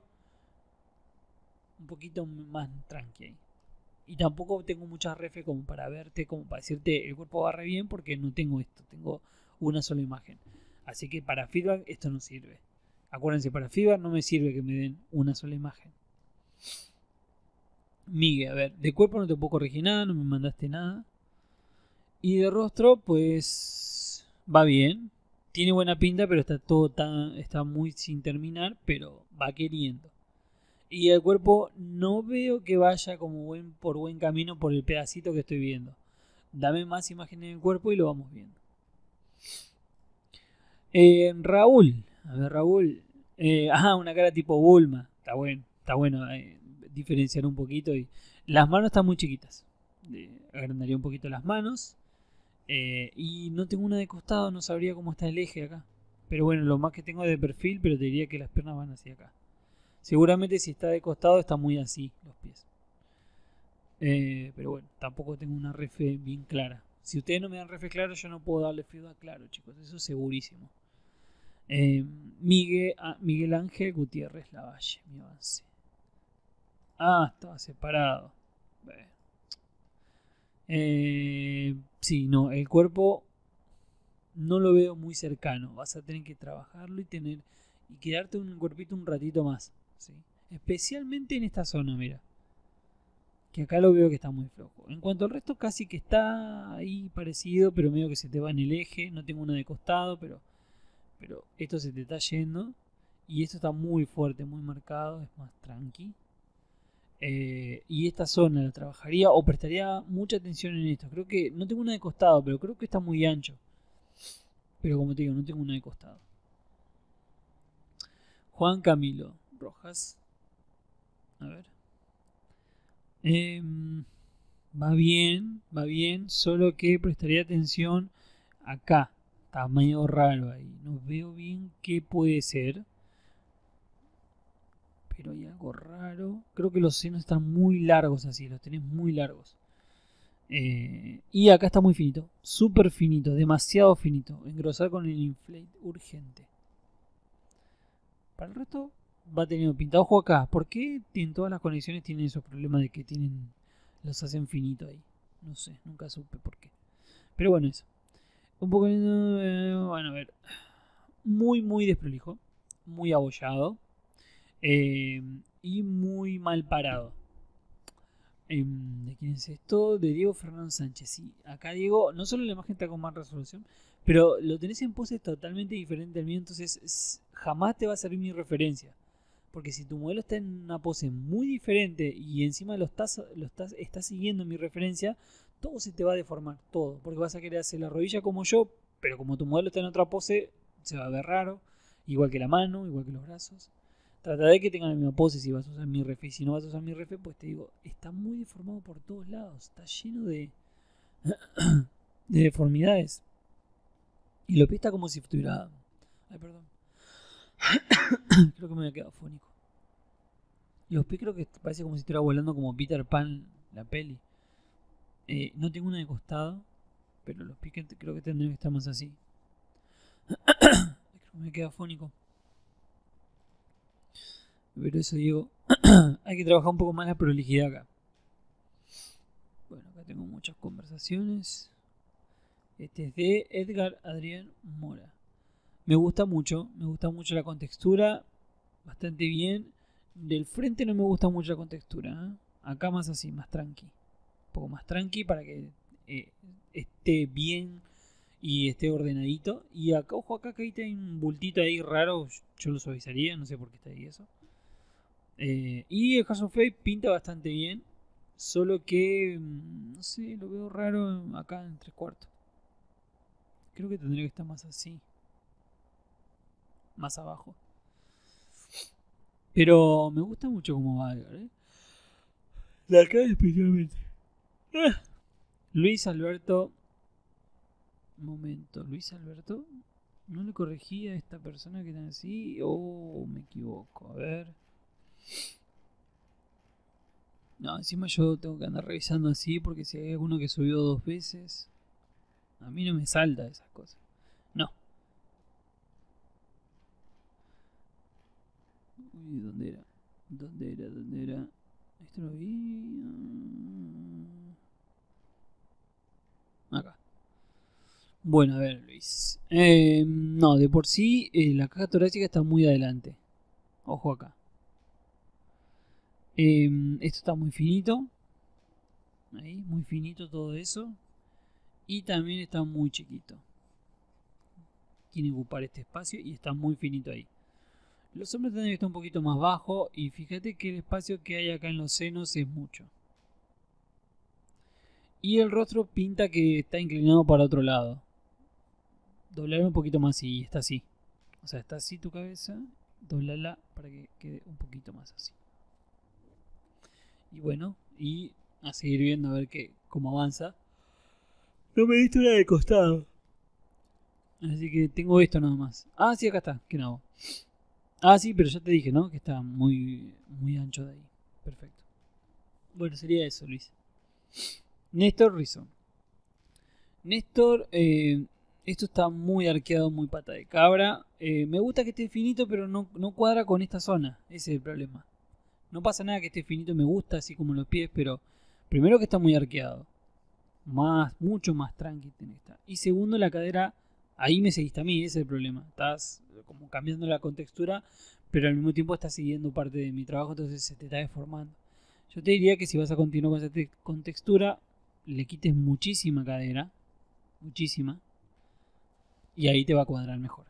un poquito más tranqui ahí. Y tampoco tengo muchas refes como para verte, como para decirte el cuerpo agarre bien, porque no tengo esto, tengo una sola imagen. Así que para feedback esto no sirve. Acuérdense, para feedback no me sirve que me den una sola imagen. Migue, a ver, de cuerpo no te puedo corregir nada, no me mandaste nada. Y de rostro, pues va bien. Tiene buena pinta, pero está todo tan, está muy sin terminar, pero va queriendo. Y el cuerpo no veo que vaya como buen, por buen camino por el pedacito que estoy viendo. Dame más imágenes del cuerpo y lo vamos viendo. Eh, Raúl, a ver Raúl, eh, ajá, una cara tipo Bulma, está bueno, está bueno eh, diferenciar un poquito. Y las manos están muy chiquitas, eh, agrandaría un poquito las manos. Eh, y no tengo una de costado, no sabría cómo está el eje acá. Pero bueno, lo más que tengo es de perfil, pero te diría que las piernas van hacia acá. Seguramente si está de costado está muy así los pies. Eh, pero bueno, tampoco tengo una refe bien clara. Si ustedes no me dan refe claro, yo no puedo darle feedback claro, chicos. Eso es segurísimo. Eh, Miguel, ah, Miguel Ángel Gutiérrez Lavalle, mi avance. Ah, estaba separado. Bueno. Eh, sí, no, el cuerpo no lo veo muy cercano. Vas a tener que trabajarlo y tener y quedarte en un cuerpito un ratito más, ¿sí? Especialmente en esta zona, mira. Que acá lo veo que está muy flojo. En cuanto al resto, casi que está ahí parecido, pero medio que se te va en el eje. No tengo una de costado, pero, pero esto se te está yendo. Y esto está muy fuerte, muy marcado, es más tranqui. Eh, y esta zona la trabajaría o prestaría mucha atención en esto. Creo que no tengo una de costado, pero creo que está muy ancho. Pero como te digo, no tengo una de costado. Juan Camilo Rojas. A ver. Eh, va bien, va bien. Solo que prestaría atención acá. Está medio raro ahí. No veo bien qué puede ser. Pero hay algo raro. Creo que los senos están muy largos así. Los tenés muy largos. Eh, y acá está muy finito. Súper finito. Demasiado finito. Engrosar con el inflate urgente. Para el resto va teniendo pinta. Ojo acá. ¿Por qué en todas las conexiones tienen esos problemas de que tienen, los hacen finito ahí? No sé. Nunca supe por qué. Pero bueno, eso. Un poco... Eh, bueno, a ver. Muy, muy desprolijo. Muy abollado. Eh, y muy mal parado. Eh, ¿De quién es esto? De Diego Fernando Sánchez. Sí, acá Diego, no solo la imagen está con más resolución, pero lo tenés en poses totalmente diferente al mío, entonces es, jamás te va a servir mi referencia. Porque si tu modelo está en una pose muy diferente y encima lo estás, lo estás, estás siguiendo mi referencia, todo se te va a deformar, todo. Porque vas a querer hacer la rodilla como yo, pero como tu modelo está en otra pose, se va a ver raro. Igual que la mano, igual que los brazos. Trata de que tengan la misma pose si vas a usar mi refe. Y si no vas a usar mi refe, pues te digo, está muy deformado por todos lados. Está lleno de, de deformidades. Y lo está como si estuviera... Ay, perdón. Creo que me había quedado fónico. Y los pies creo que parece como si estuviera volando como Peter Pan, la peli. Eh, no tengo una de costado, pero los pies creo que tendrían que estar más así. Creo que me queda fónico. Pero eso digo, hay que trabajar un poco más la prolijidad acá. Bueno, acá tengo muchas conversaciones. Este es de Edgar Adrián Mora. Me gusta mucho, me gusta mucho la contextura. Bastante bien. Del frente no me gusta mucho la contextura, ¿eh? Acá más así, más tranqui. Un poco más tranqui para que eh, esté bien y esté ordenadito. Y acá, ojo, acá que hay un bultito ahí raro. Yo lo suavizaría, no sé por qué está ahí eso. Eh, y el House of Fate pinta bastante bien. Solo que, no sé, lo veo raro acá en tres cuartos. Creo que tendría que estar más así. Más abajo. Pero me gusta mucho cómo va, ¿eh? La cara especialmente. Ah. Luis Alberto. Un momento, Luis Alberto. ¿No le corregí a esta persona que está así? Oh, me equivoco. A ver. No, encima yo tengo que andar revisando así porque si hay alguno que subió dos veces, a mí no me salta esas cosas. No. Uy, ¿dónde era? ¿Dónde era? ¿Dónde era? Esto lo vi. Acá. Bueno, a ver, Luis. Eh, no, de por sí eh, la caja torácica está muy adelante. Ojo acá. Eh, esto está muy finito. Ahí, muy finito todo eso. Y también está muy chiquito. Quiere ocupar este espacio y está muy finito ahí. Los hombres tendrían que estar un poquito más bajo. Y fíjate que el espacio que hay acá en los senos es mucho. Y el rostro pinta que está inclinado para otro lado. Doblar un poquito más y está así. O sea, está así tu cabeza. Doblala para que quede un poquito más así. Y bueno, y a seguir viendo a ver qué, cómo avanza. No me diste una de costado. Así que tengo esto nada más. Ah, sí, acá está. ¿Qué no? Ah, sí, pero ya te dije, ¿no? Que está muy, muy ancho de ahí. Perfecto. Bueno, sería eso, Luis. Néstor Rizzo. Néstor, eh, esto está muy arqueado, muy pata de cabra. Eh, me gusta que esté finito, pero no, no cuadra con esta zona. Ese es el problema. No pasa nada que esté finito, me gusta, así como los pies, pero primero que está muy arqueado. Más, mucho más tranqui tenés que estar. Y segundo, la cadera, ahí me seguiste a mí, ese es el problema. Estás como cambiando la contextura, pero al mismo tiempo estás siguiendo parte de mi trabajo, entonces se te está deformando. Yo te diría que si vas a continuar con esa contextura, le quites muchísima cadera, muchísima, y ahí te va a cuadrar mejor.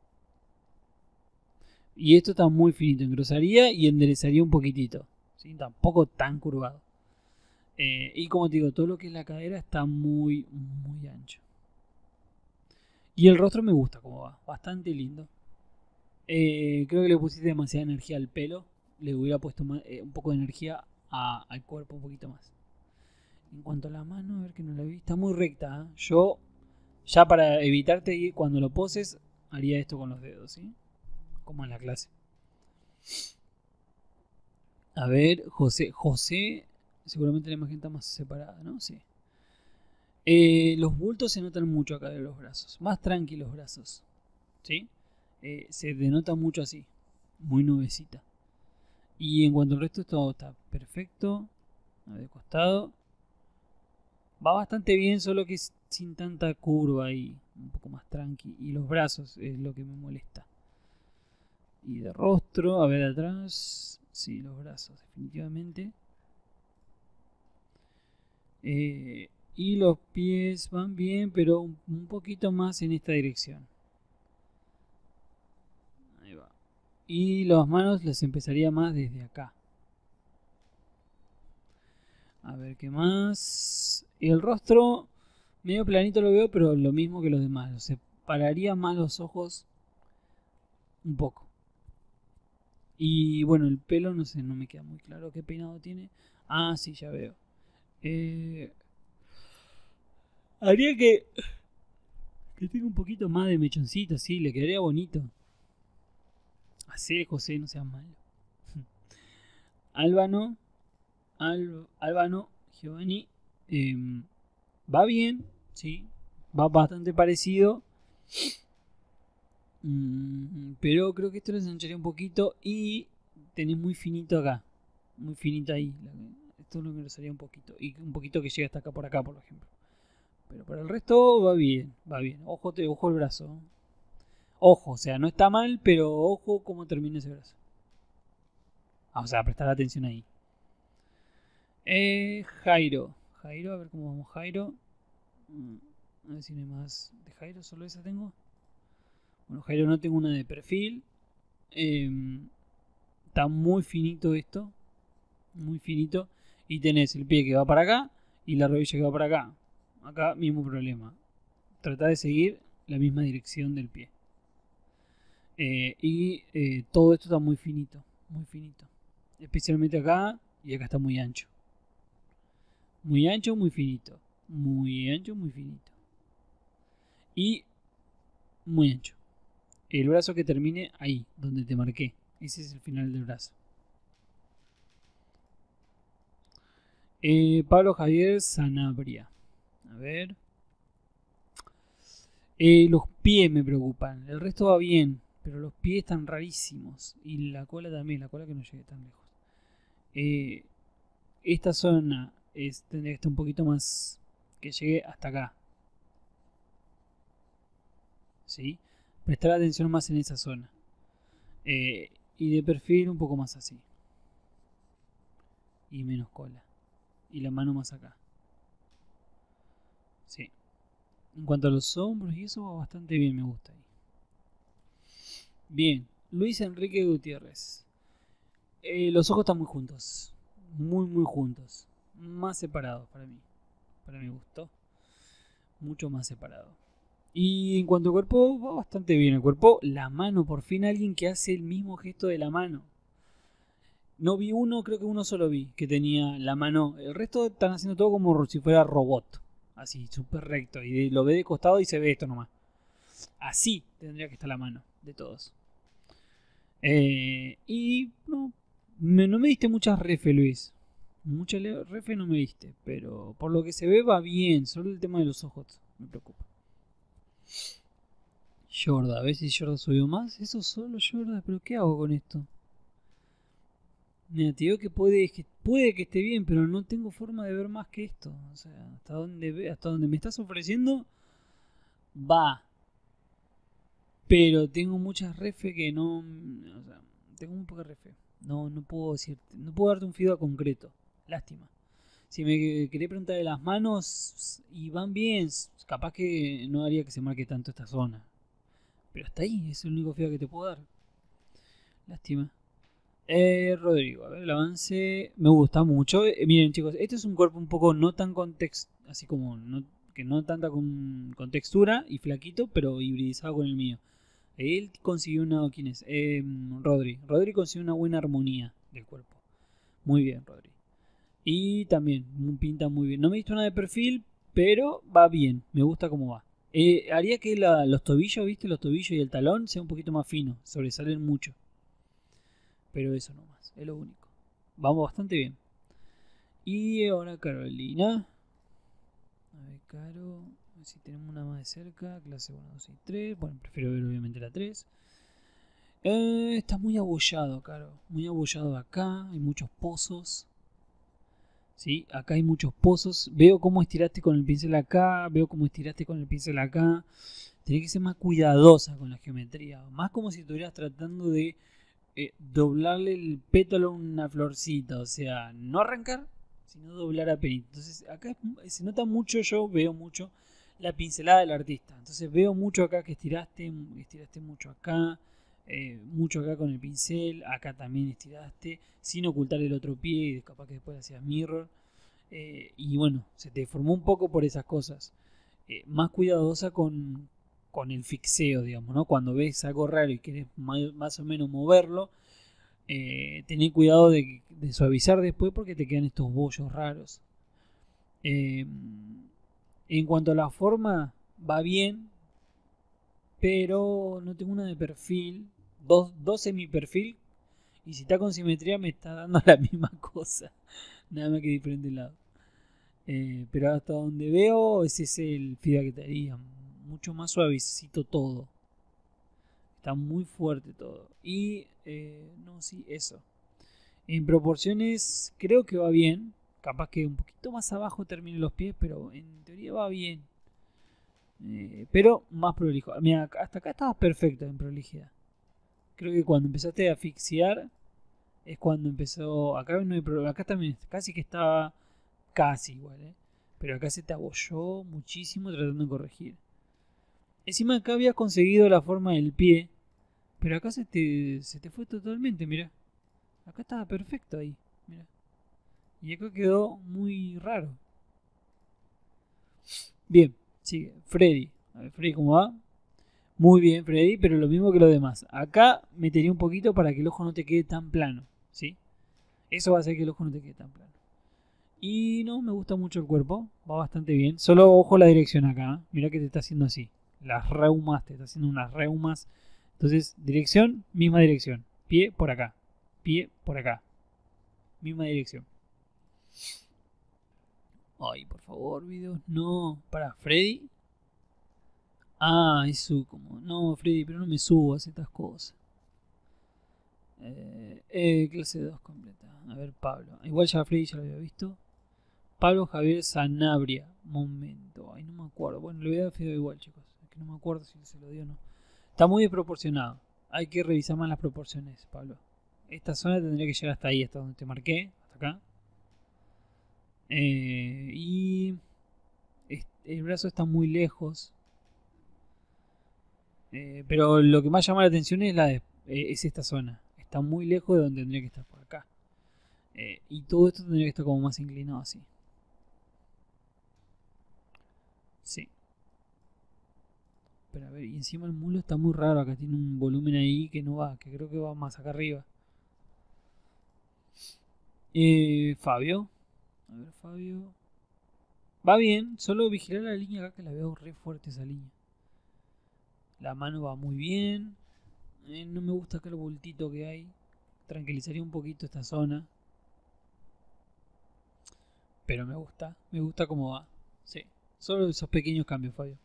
Y esto está muy finito, engrosaría y enderezaría un poquitito, ¿sí? Tampoco tan curvado. Eh, y como te digo, todo lo que es la cadera está muy, muy ancho. Y el rostro me gusta como va, bastante lindo. Eh, creo que le pusiste demasiada energía al pelo. Le hubiera puesto más, eh, un poco de energía a, al cuerpo, un poquito más. En cuanto a la mano, a ver que no la vi, está muy recta, ¿eh? Yo Ya para evitarte ir cuando lo poses, haría esto con los dedos, ¿sí? Como en la clase. A ver, José. José, seguramente la imagen está más separada, ¿no? Sí. Eh, los bultos se notan mucho acá de los brazos. Más tranquilos brazos. ¿Sí? Eh, se denota mucho así. Muy nubecita. Y en cuanto al resto, todo está perfecto. A ver, de costado. Va bastante bien, solo que sin tanta curva ahí. Un poco más tranqui. Y los brazos es lo que me molesta. Y de rostro, a ver de atrás. Sí, los brazos, definitivamente. Eh, y los pies van bien, pero un, un poquito más en esta dirección. Ahí va. Y las manos las empezaría más desde acá. A ver qué más. Y el rostro, medio planito lo veo, pero lo mismo que los demás. Separaría más los ojos un poco. Y bueno, el pelo, no sé, no me queda muy claro qué peinado tiene. Ah, sí, ya veo. Eh, haría que que tenga un poquito más de mechoncito, sí, le quedaría bonito. Así, José, no seas malo. Álvano, Al, Álvano, Giovanni, eh, va bien, sí, va bastante parecido. Mm, pero creo que esto lo ensancharía un poquito y tenés muy finito acá, muy finito ahí. Esto lo engrosaría un poquito y un poquito que llega hasta acá por acá, por ejemplo. Pero para el resto va bien, va bien. Ojo, te, ojo el brazo. Ojo, o sea, no está mal, pero ojo cómo termina ese brazo. Vamos a prestar atención ahí. Eh, Jairo. Jairo, a ver cómo vamos, Jairo. A ver si no hay más de Jairo, solo esa tengo. Bueno, Jairo no tengo una de perfil. Eh, está muy finito esto. Muy finito. Y tenés el pie que va para acá y la rodilla que va para acá. Acá mismo problema. Trata de seguir la misma dirección del pie. Eh, y eh, todo esto está muy finito. Muy finito. Especialmente acá y acá está muy ancho. Muy ancho, muy finito. Muy ancho, muy finito. Y muy ancho. El brazo que termine ahí, donde te marqué. Ese es el final del brazo. Eh, Pablo Javier Sanabria. A ver. Eh, los pies me preocupan. El resto va bien. Pero los pies están rarísimos. Y la cola también. La cola que no llegue tan lejos. Eh, esta zona es, tendría que estar un poquito más. Que llegue hasta acá. ¿Sí? Prestar atención más en esa zona. Eh, y de perfil un poco más así. Y menos cola. Y la mano más acá. Sí. En cuanto a los hombros y eso va bastante bien, me gusta ahí. Bien, Luis Enrique Gutiérrez. Eh, los ojos están muy juntos. Muy, muy juntos. Más separados para mí. Para mi gusto. Mucho más separado. Y en cuanto al cuerpo, va bastante bien. El cuerpo, la mano, por fin alguien que hace el mismo gesto de la mano. No vi uno, creo que uno solo vi, que tenía la mano. El resto están haciendo todo como si fuera robot. Así, súper recto. Y de, lo ve de costado y se ve esto nomás. Así tendría que estar la mano de todos. Eh, y no me, no me diste muchas refe, Luis. Muchas refe no me diste. Pero por lo que se ve va bien. Solo el tema de los ojos me preocupa. Yorda, a ver si Yorda subió más. Eso solo Yorda, pero ¿qué hago con esto? Mira, te digo que puede, que puede que esté bien, pero no tengo forma de ver más que esto. O sea, hasta donde, hasta donde me estás ofreciendo, va. Pero tengo muchas refe que no. O sea, tengo muy poca refe. No, no puedo decirte. No puedo darte un feedback concreto. Lástima. Si me quería preguntar de las manos y van bien, capaz que no haría que se marque tanto esta zona. Pero hasta ahí, es el único feedback que te puedo dar. Lástima. Eh, Rodrigo, a ver, el avance me gusta mucho. Eh, miren, chicos, este es un cuerpo un poco no tan con text, así como no, que no tanta con, con textura y flaquito, pero hibridizado con el mío. Él consiguió una, ¿quién es? Eh, Rodri. Rodri consiguió una buena armonía del cuerpo. Muy bien, Rodri. Y también pinta muy bien. No me he visto una de perfil, pero va bien. Me gusta cómo va. Eh, haría que la, los tobillos, ¿viste? Los tobillos y el talón sea un poquito más fino, sobresalen mucho. Pero eso nomás, es lo único. Vamos bastante bien. Y ahora Carolina. A ver, Caro. A ver si tenemos una más de cerca. Clase uno, dos y tres. Bueno, prefiero ver obviamente la tres. Eh, está muy abollado, Caro. Muy abollado acá. Hay muchos pozos. ¿Sí? Acá hay muchos pozos. Veo cómo estiraste con el pincel acá. Veo cómo estiraste con el pincel acá. Tenés que ser más cuidadosa con la geometría. Más como si estuvieras tratando de eh, doblarle el pétalo a una florcita. O sea, no arrancar, sino doblar apenas. Entonces acá es, se nota mucho, yo veo mucho la pincelada del artista. Entonces veo mucho acá que estiraste, estiraste mucho acá. Eh, mucho acá con el pincel, acá también estiraste sin ocultar el otro pie y capaz que después hacías mirror, eh, y bueno, se te deformó un poco por esas cosas. Eh, más cuidadosa con, con el fixeo, digamos, ¿no? Cuando ves algo raro y querés más, más o menos moverlo, eh, tené cuidado de, de suavizar después porque te quedan estos bollos raros. Eh, en cuanto a la forma, va bien, pero no tengo una de perfil. Dos, dos semi-perfil. Y si está con simetría me está dando la misma cosa. Nada más que diferente lado. Eh, pero hasta donde veo ese es el feedback que te haría. Mucho más suavecito todo. Está muy fuerte todo. Y eh, no, sí, eso. En proporciones creo que va bien. Capaz que un poquito más abajo termine los pies, pero en teoría va bien. Eh, pero más prolijo. Mira, hasta acá estabas perfecto en prolijidad. Creo que cuando empezaste a asfixiar es cuando empezó. Acá no hay problema. Acá también casi que estaba casi igual, ¿eh? Pero acá se te abolló muchísimo tratando de corregir. Encima acá habías conseguido la forma del pie, pero acá se te, se te fue totalmente, mira. Acá estaba perfecto ahí, mira. Y acá quedó muy raro. Bien, sigue. Freddy. A ver, Freddy, ¿cómo va? Muy bien, Freddy, pero lo mismo que los demás. Acá metería un poquito para que el ojo no te quede tan plano, ¿sí? Eso va a hacer que el ojo no te quede tan plano. Y no, me gusta mucho el cuerpo, va bastante bien. Solo ojo la dirección acá, ¿eh? Mirá que te está haciendo así. Las reumas, te está haciendo unas reumas. Entonces, dirección, misma dirección. Pie por acá, pie por acá. Misma dirección. Ay, por favor, videos. No, para Freddy. Ah, eso como. No, Freddy, pero no me subas estas cosas. Eh, eh, clase dos completa. A ver, Pablo. Igual ya Freddy ya lo había visto. Pablo Javier Sanabria. Momento. Ay, no me acuerdo. Bueno, le voy a dar feo igual, chicos. Es que no me acuerdo si se lo dio o no. Está muy desproporcionado. Hay que revisar más las proporciones, Pablo. Esta zona tendría que llegar hasta ahí, hasta donde te marqué. Hasta acá. Eh, y el brazo está muy lejos. Eh, pero lo que más llama la atención es, la de, eh, es esta zona. Está muy lejos de donde tendría que estar, por acá. Eh, y todo esto tendría que estar como más inclinado así. Sí. Pero a ver, y encima el mulo está muy raro. Acá tiene un volumen ahí que no va, que creo que va más acá arriba. Eh, Fabio. A ver, Fabio. Va bien, solo vigilar la línea acá que la veo re fuerte esa línea. La mano va muy bien. Eh, no me gusta acá el bultito que hay. Tranquilizaría un poquito esta zona. Pero me gusta, me gusta cómo va. Sí, solo esos pequeños cambios, Fabio.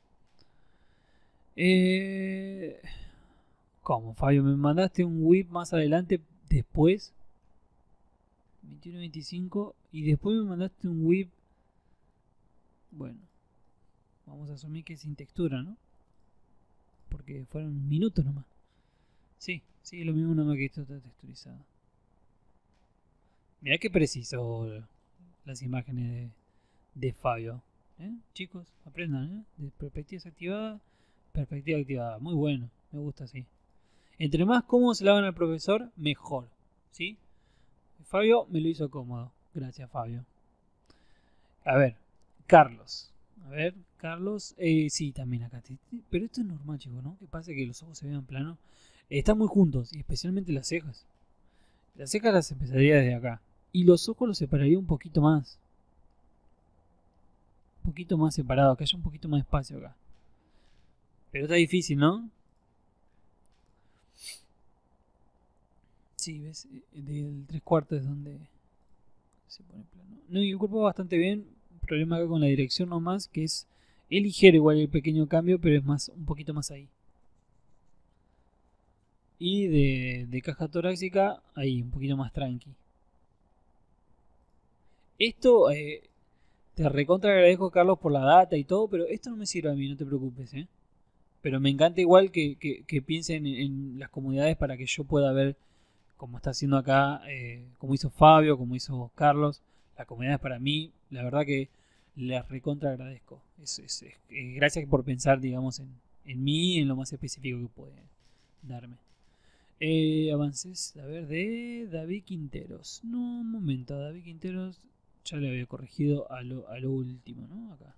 Eh... ¿Cómo, Fabio? ¿Me mandaste un whip más adelante después? veintiuno veinticinco. Y después me mandaste un whip. Bueno, vamos a asumir que es sin textura, ¿no? Porque fueron minutos nomás. Sí, sí, lo mismo nomás que esto está texturizado. Mirá qué preciso las imágenes de, de Fabio. ¿Eh? Chicos, aprendan, ¿eh? De perspectiva desactivada, perspectiva activada. Muy bueno, me gusta así. Entre más cómodo se la hagan al profesor, mejor. ¿Sí? Fabio me lo hizo cómodo. Gracias, Fabio. A ver, Carlos. A ver, Carlos. Eh, sí, también acá. Pero esto es normal, chicos, ¿no? Que pasa que los ojos se vean planos. Eh, están muy juntos, y especialmente las cejas. Las cejas las empezaría desde acá. Y los ojos los separaría un poquito más. Un poquito más separado, que haya un poquito más de espacio acá. Pero está difícil, ¿no? Sí, ves, del tres cuartos es donde se pone plano. No, y el cuerpo va bastante bien. Problema acá con la dirección nomás, que es, es ligero igual el pequeño cambio, pero es más un poquito más ahí. Y de, de caja torácica, ahí, un poquito más tranqui. Esto, eh, te recontra agradezco, Carlos, por la data y todo, pero esto no me sirve a mí, no te preocupes, ¿eh? Pero me encanta igual que, que, que piensen en, en las comodidades para que yo pueda ver, como está haciendo acá, eh, como hizo Fabio, como hizo Carlos. Las comodidades para mí, la verdad que les recontra agradezco. Es, es, es, eh, gracias por pensar, digamos, en, en mí y en lo más específico que puede darme. Eh, avances, a ver, de David Quinteros. No, un momento, a David Quinteros ya le había corregido a lo, a lo último, ¿no? Acá.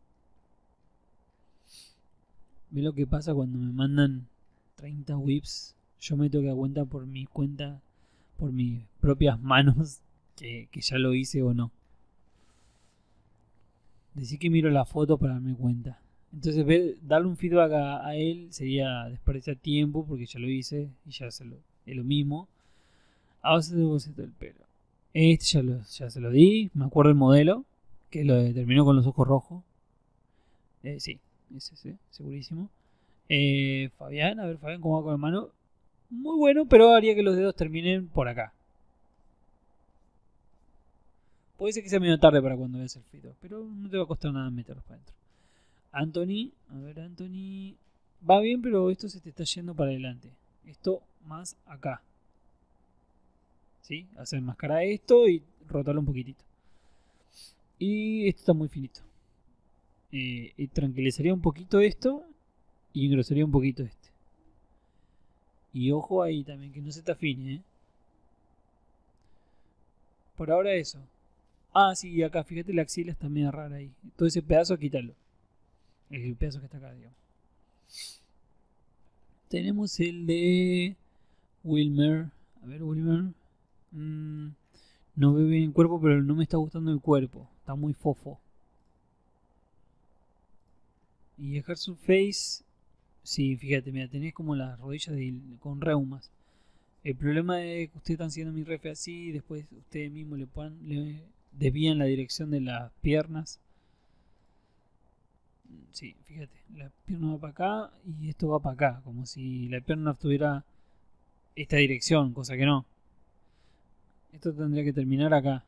Ve lo que pasa cuando me mandan treinta whips. Yo me tengo que dar cuenta por mi cuenta, por mis propias manos, que, que ya lo hice o no. Decir que miro la foto para darme cuenta. Entonces, ver, darle un feedback a, a él sería desperdiciar tiempo porque ya lo hice y ya se lo, es lo mismo. Ahora se tengo el pelo. Este ya, lo, ya se lo di. Me acuerdo el modelo, que lo terminó con los ojos rojos. Eh, sí, ese, sí, segurísimo. Eh, Fabián, a ver, Fabián, ¿cómo va con la mano? Muy bueno, pero haría que los dedos terminen por acá. Puede ser que sea medio tarde para cuando veas el feedback, pero no te va a costar nada meterlos para adentro. Anthony, a ver, Anthony. Va bien, pero esto se te está yendo para adelante. Esto más acá. ¿Sí? Hacer máscara esto y rotarlo un poquitito. Y esto está muy finito. Eh, y tranquilizaría un poquito esto y engrosaría un poquito este. Y ojo ahí también, que no se te afine, ¿eh? Por ahora eso. Ah, sí, y acá, fíjate, la axila está medio rara ahí. Todo ese pedazo, quítalo. El pedazo que está acá, digamos. Tenemos el de Wilmer. A ver, Wilmer. Mm, no veo bien el cuerpo, pero no me está gustando el cuerpo. Está muy fofo. Y el Hard Face. Sí, fíjate, mira, tenés como las rodillas de, con reumas. El problema es que ustedes están siguiendo mi ref así. Y después ustedes mismos le, ponen, le desvían la dirección de las piernas. Sí, fíjate, la pierna va para acá y esto va para acá, como si la pierna tuviera esta dirección, cosa que no. Esto tendría que terminar acá.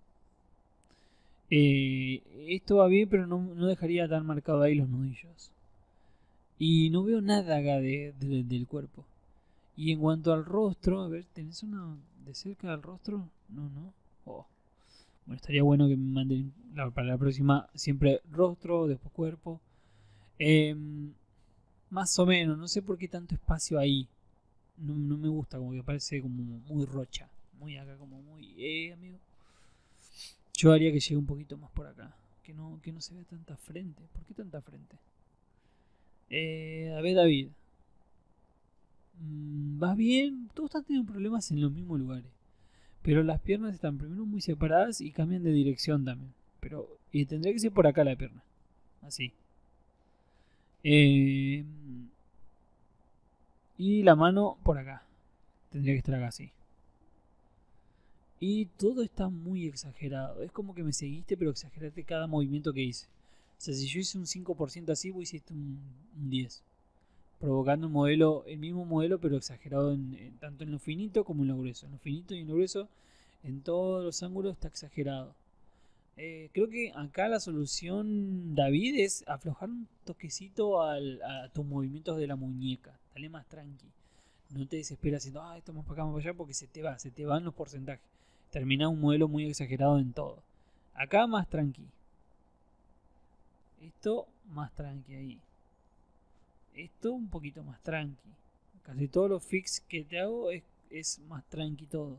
Eh, esto va bien, pero no, no dejaría tan marcado ahí los nudillos. Y no veo nada acá de, de, del cuerpo. Y en cuanto al rostro, a ver, ¿tenés una de cerca del rostro? No, no. Oh. Bueno, estaría bueno que me manden la, para la próxima siempre rostro, después cuerpo. Eh, más o menos, no sé por qué tanto espacio ahí. No, no me gusta, como que parece como muy rocha. Muy acá, como muy... Eh, amigo. Yo haría que llegue un poquito más por acá. Que no, que no se vea tanta frente. ¿Por qué tanta frente? Eh, a ver, David. Mm, ¿vas bien? Todos están teniendo problemas en los mismos lugares. Pero las piernas están primero muy separadas y cambian de dirección también. Pero y tendría que ser por acá la pierna. Así. Eh, y la mano por acá. Tendría que estar acá así. Y todo está muy exagerado. Es como que me seguiste, pero exageraste cada movimiento que hice. O sea, si yo hice un cinco por ciento así, vos hiciste un, un diez por ciento. Provocando un modelo, el mismo modelo, pero exagerado en, en, tanto en lo finito como en lo grueso. En lo finito y en lo grueso, en todos los ángulos está exagerado. Eh, creo que acá la solución, David, es aflojar un toquecito al, a tus movimientos de la muñeca. Dale más tranqui. No te desesperas haciendo, ah, esto más para acá, más para allá, porque se te va, se te van los porcentajes. Termina un modelo muy exagerado en todo. Acá más tranqui. Esto más tranqui ahí. Esto un poquito más tranqui. Casi todos los fix que te hago es, es más tranqui todo.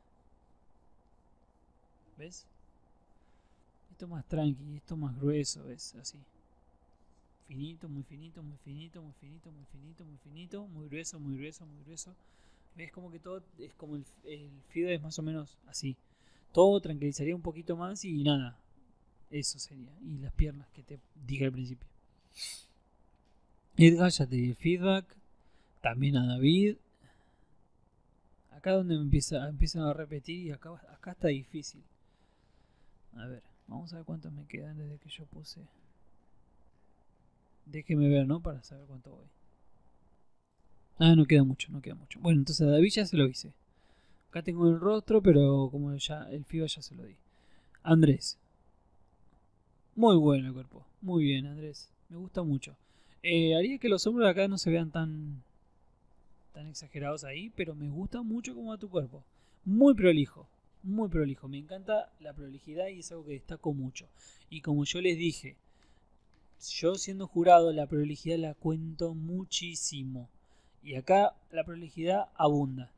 ¿Ves? Esto más tranqui, esto más grueso, ¿ves? Así. Finito, muy finito, muy finito, muy finito, muy finito, muy finito, muy grueso, muy grueso, muy grueso. ¿Ves? Como que todo es como el, el feed es más o menos así. Todo tranquilizaría un poquito más y nada. Eso sería. Y las piernas que te dije al principio. Edgar, ya te di el feedback. También a David. Acá donde me empieza, empiezan a repetir y acá, acá está difícil. A ver, vamos a ver cuántos me quedan desde que yo puse. Déjeme ver, ¿no? Para saber cuánto voy. Ah, no queda mucho, no queda mucho. Bueno, entonces a David ya se lo hice. Acá tengo el rostro, pero como ya el feedback ya se lo di. Andrés. Muy bueno el cuerpo. Muy bien, Andrés. Me gusta mucho. Eh, haría que los hombros de acá no se vean tan, tan exagerados ahí, pero me gusta mucho cómo va tu cuerpo. Muy prolijo. Muy prolijo. Me encanta la prolijidad y es algo que destaco mucho. Y como yo les dije, yo siendo jurado, la prolijidad la cuento muchísimo. Y acá la prolijidad abunda.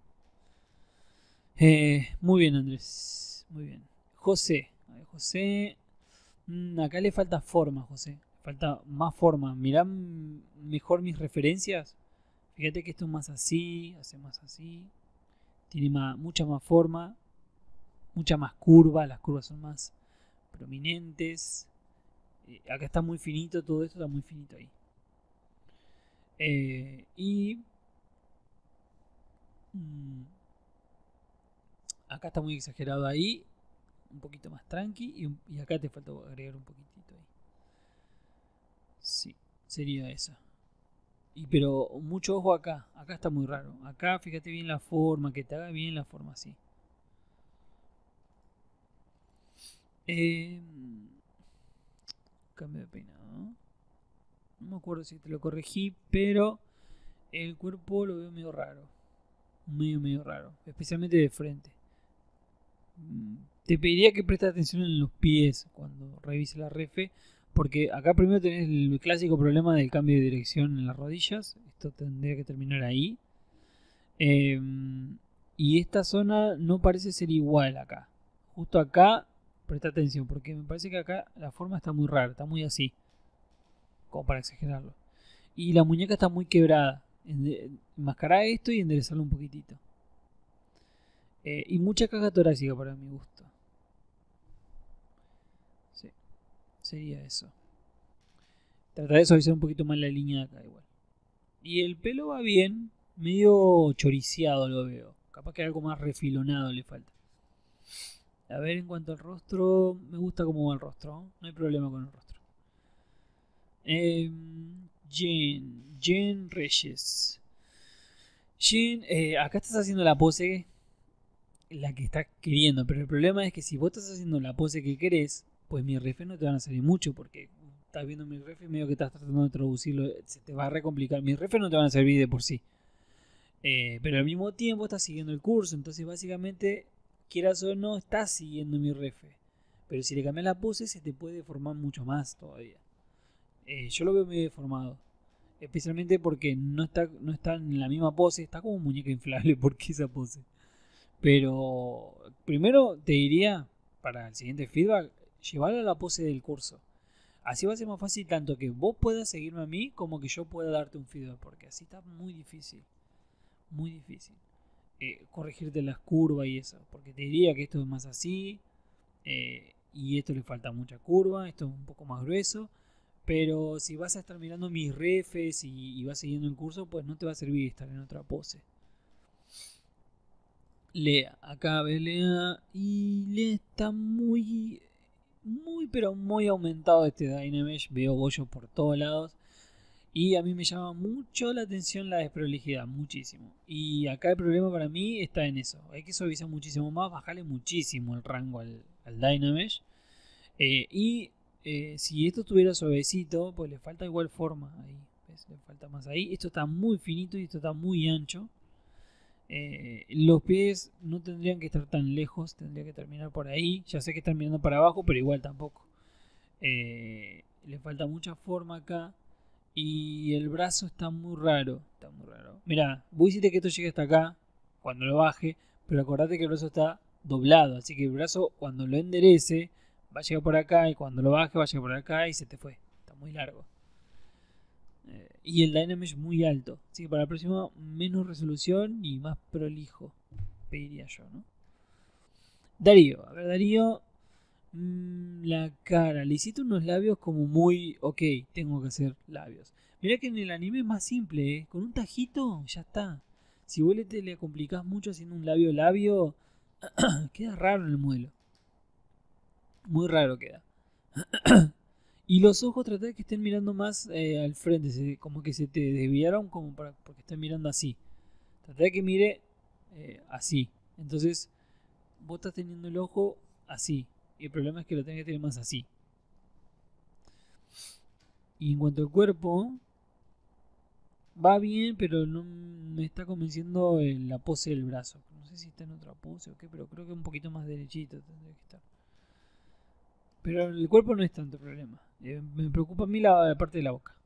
Eh, muy bien, Andrés. Muy bien. José. A ver, José. Mmm, acá le falta forma, José. Falta más forma. Mirá mejor mis referencias. Fíjate que esto es más así. Hace más así. Tiene más, mucha más forma. Mucha más curva. Las curvas son más prominentes. Eh, acá está muy finito. Todo esto está muy finito ahí. Eh, y mmm, acá está muy exagerado ahí. Un poquito más tranqui. Y, un, y acá te falta agregar un poquitito ahí. Sí, sería esa. Y pero mucho ojo acá. Acá está muy raro. Acá fíjate bien la forma. Que te haga bien la forma así. Eh, cambio de peinado. No me acuerdo si te lo corregí. Pero el cuerpo lo veo medio raro. Medio, medio raro. Especialmente de frente. Te pediría que prestes atención en los pies cuando revise la refe. Porque acá primero tenés el clásico problema del cambio de dirección en las rodillas. Esto tendría que terminar ahí. Eh, y esta zona no parece ser igual acá. Justo acá, presta atención. Porque me parece que acá la forma está muy rara. Está muy así. Como para exagerarlo. Y la muñeca está muy quebrada. Enmascarar esto y enderezarlo un poquitito. Eh, y mucha caja torácica para mi gusto. Sí, sería eso. Tratar de suavizar un poquito más la línea de acá igual. Y el pelo va bien, medio choriciado lo veo. Capaz que algo más refilonado le falta. A ver, en cuanto al rostro, me gusta cómo va el rostro. ¿No? No hay problema con el rostro. Eh, Jen, Jen Reyes. Jen, eh, acá estás haciendo la pose la que estás queriendo, pero el problema es que si vos estás haciendo la pose que querés, pues mis refes no te van a salir mucho porque estás viendo mis refes y medio que estás tratando de traducirlo, se te va a recomplicar. Mis refes no te van a servir de por sí, eh, pero al mismo tiempo estás siguiendo el curso, entonces básicamente, quieras o no, estás siguiendo mi refe, pero si le cambias la pose se te puede deformar mucho más todavía. Eh, yo lo veo medio deformado, especialmente porque no está, no está en la misma pose, está como muñeca inflable. ¿Por qué esa pose? Pero primero te diría, para el siguiente feedback, llevarlo a la pose del curso. Así va a ser más fácil tanto que vos puedas seguirme a mí como que yo pueda darte un feedback. Porque así está muy difícil. Muy difícil. Eh, corregirte las curvas y eso. Porque te diría que esto es más así. Eh, y esto le falta mucha curva. Esto es un poco más grueso. Pero si vas a estar mirando mis refes y, y vas siguiendo el curso, pues no te va a servir estar en otra pose. Lea, acá ve Lea. Y Lea está muy, muy, pero muy aumentado este Dynamesh. Veo bollos por todos lados. Y a mí me llama mucho la atención la desprolijidad, muchísimo. Y acá el problema para mí está en eso. Hay que suavizar muchísimo más, bajarle muchísimo el rango al, al Dynamesh. Eh, y eh, si esto estuviera suavecito, pues le falta igual forma ahí. ¿Ves? Le falta más ahí. Esto está muy finito y esto está muy ancho. Eh, los pies no tendrían que estar tan lejos, tendría que terminar por ahí. Ya sé que están mirando para abajo, pero igual tampoco. Eh, le falta mucha forma acá. Y el brazo está muy raro. Está muy raro. Mira, vos hiciste que esto llegue hasta acá cuando lo baje, pero acordate que el brazo está doblado. Así que el brazo, cuando lo enderece, va a llegar por acá. Y cuando lo baje, va a llegar por acá y se te fue. Está muy largo. Eh, y el Dynamesh muy alto. Así que para la próxima, menos resolución y más prolijo, pediría yo, ¿no? Darío. A ver, Darío. Mm, la cara. Le hiciste unos labios como muy... Ok, tengo que hacer labios. Mirá que en el anime es más simple, ¿eh? Con un tajito ya está. Si vos le, te le complicás mucho haciendo un labio labio, queda raro en el modelo. Muy raro queda. Y los ojos tratá de que estén mirando más eh, al frente, se- como que se te desviaron como para porque estén mirando así. Tratá de que mire eh, así. Entonces, vos estás teniendo el ojo así. Y el problema es que lo tenés que tener más así. Y en cuanto al cuerpo, va bien, pero no me está convenciendo en la pose del brazo. No sé si está en otra pose o qué, pero creo que un poquito más derechito tendría que estar. Pero el cuerpo no es tanto problema. Eh, me preocupa a mí la, la parte de la boca.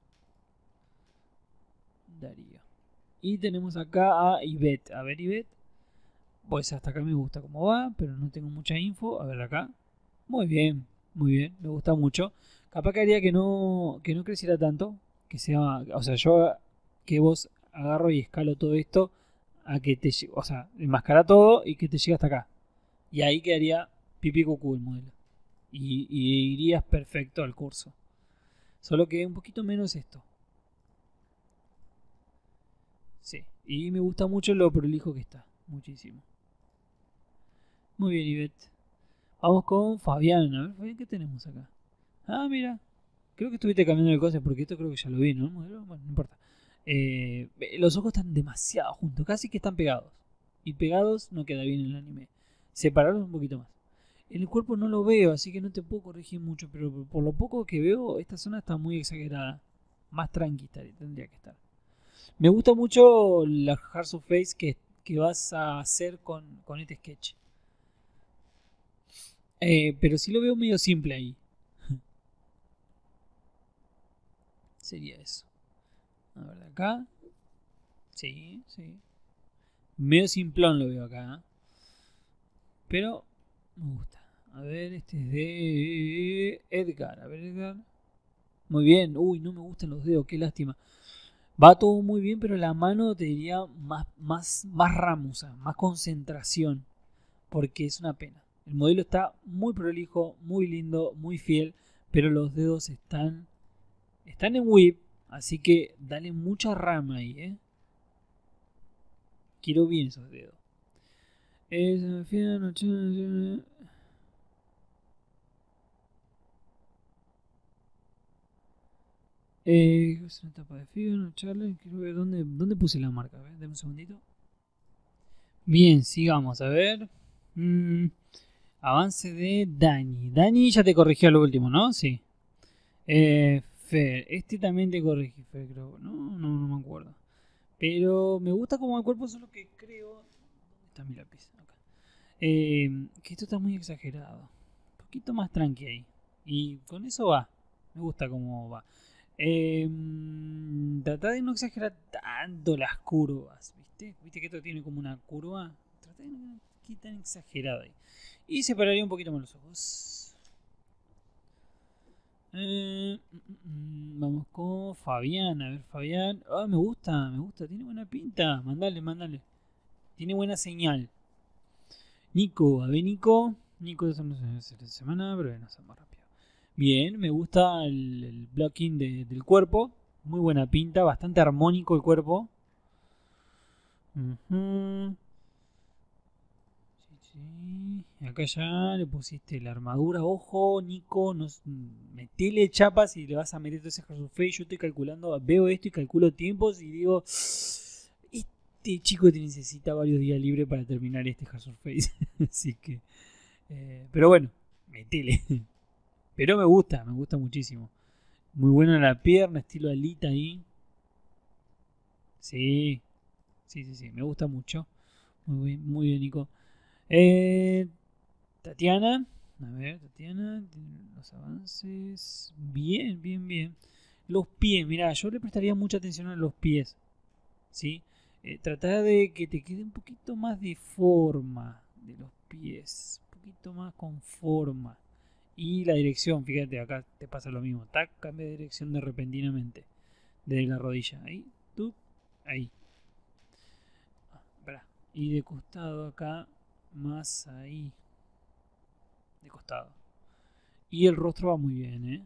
Darío. Y tenemos acá a Ivette. A ver, Ivette. Pues hasta acá me gusta cómo va, pero no tengo mucha info. A ver acá. Muy bien, muy bien. Me gusta mucho. Capaz que haría que no, que no creciera tanto. Que sea, o sea, yo que vos agarro y escalo todo esto a que te llegue, o sea, enmascara todo y que te llegue hasta acá. Y ahí quedaría pipí cucú el modelo. Y, y irías perfecto al curso. Solo que un poquito menos esto. Sí. Y me gusta mucho lo prolijo que está. Muchísimo. Muy bien, Ivette. Vamos con Fabián. A ver, Fabián, ¿qué tenemos acá? Ah, mira. Creo que estuviste cambiando de cosas porque esto creo que ya lo vi, ¿no? Bueno, no importa. Eh, los ojos están demasiado juntos. Casi que están pegados. Y pegados no queda bien en el anime. Separarlos un poquito más. En el cuerpo no lo veo, así que no te puedo corregir mucho. Pero por lo poco que veo, esta zona está muy exagerada. Más tranquila tendría que estar. Me gusta mucho la Hearts of Face que, que vas a hacer con, con este sketch. Eh, pero sí lo veo medio simple ahí. Sería eso. A ver, de acá. Sí, sí. Medio simplón lo veo acá. ¿Eh? Pero me gusta. A ver, este es de Edgar. A ver, Edgar. Muy bien. Uy, no me gustan los dedos, qué lástima. Va todo muy bien, pero la mano te diría más, más, más ramusa, más concentración. Porque es una pena. El modelo está muy prolijo, muy lindo, muy fiel, pero los dedos están están en whip, así que dale mucha rama ahí, ¿eh? Quiero bien esos dedos. Eh, es una etapa de fibra, una charla. Quiero ver dónde, dónde puse la marca. A ver, dame un segundito. Bien, sigamos. A ver. Mm, avance de Dani. Dani ya te corrigió lo último, ¿no? Sí. Eh, Fer. Este también te corregí, Fer, creo. No, no, no me acuerdo. Pero me gusta como el cuerpo, solo que creo. ¿Dónde está mi lápiz? Acá. Eh, que esto está muy exagerado. Un poquito más tranqui ahí. Y con eso va. Me gusta cómo va. Eh, trata de no exagerar tanto las curvas. ¿Viste? ¿Viste que esto tiene como una curva? Trata de no que tan exagerado ahí. Y separaría un poquito más los ojos. Eh, mm, mm, vamos con Fabián. A ver, Fabián. Ah, me gusta, me gusta. Tiene buena pinta. Mandale, mandale. Tiene buena señal. Nico, a ver, Nico. Nico, eso no sé esta semana, pero bueno, más rápido. Bien, me gusta el, el blocking de, del cuerpo. Muy buena pinta, bastante armónico el cuerpo. Uh-huh. Sí, sí. Acá ya le pusiste la armadura. Ojo, Nico, nos, metele chapas y le vas a meter todo ese Face. Yo estoy calculando, veo esto y calculo tiempos y digo, este chico te necesita varios días libres para terminar este Hazard Face. Así que, eh, pero bueno, metele. Pero me gusta, me gusta muchísimo. Muy buena la pierna, estilo alita ahí. Sí, sí, sí, sí, me gusta mucho. Muy bien, muy bien, Nico. Eh, Tatiana, a ver, Tatiana, los avances. Bien, bien, bien. Los pies, mira, yo le prestaría mucha atención a los pies. ¿Sí? Eh, tratar de que te quede un poquito más de forma de los pies. Un poquito más con forma. Y la dirección, fíjate, acá te pasa lo mismo. Tac, cambia de dirección de repentinamente. Desde la rodilla. Ahí, tú, ahí. Ah, pará. Y de costado acá, más ahí. De costado. Y el rostro va muy bien, ¿eh?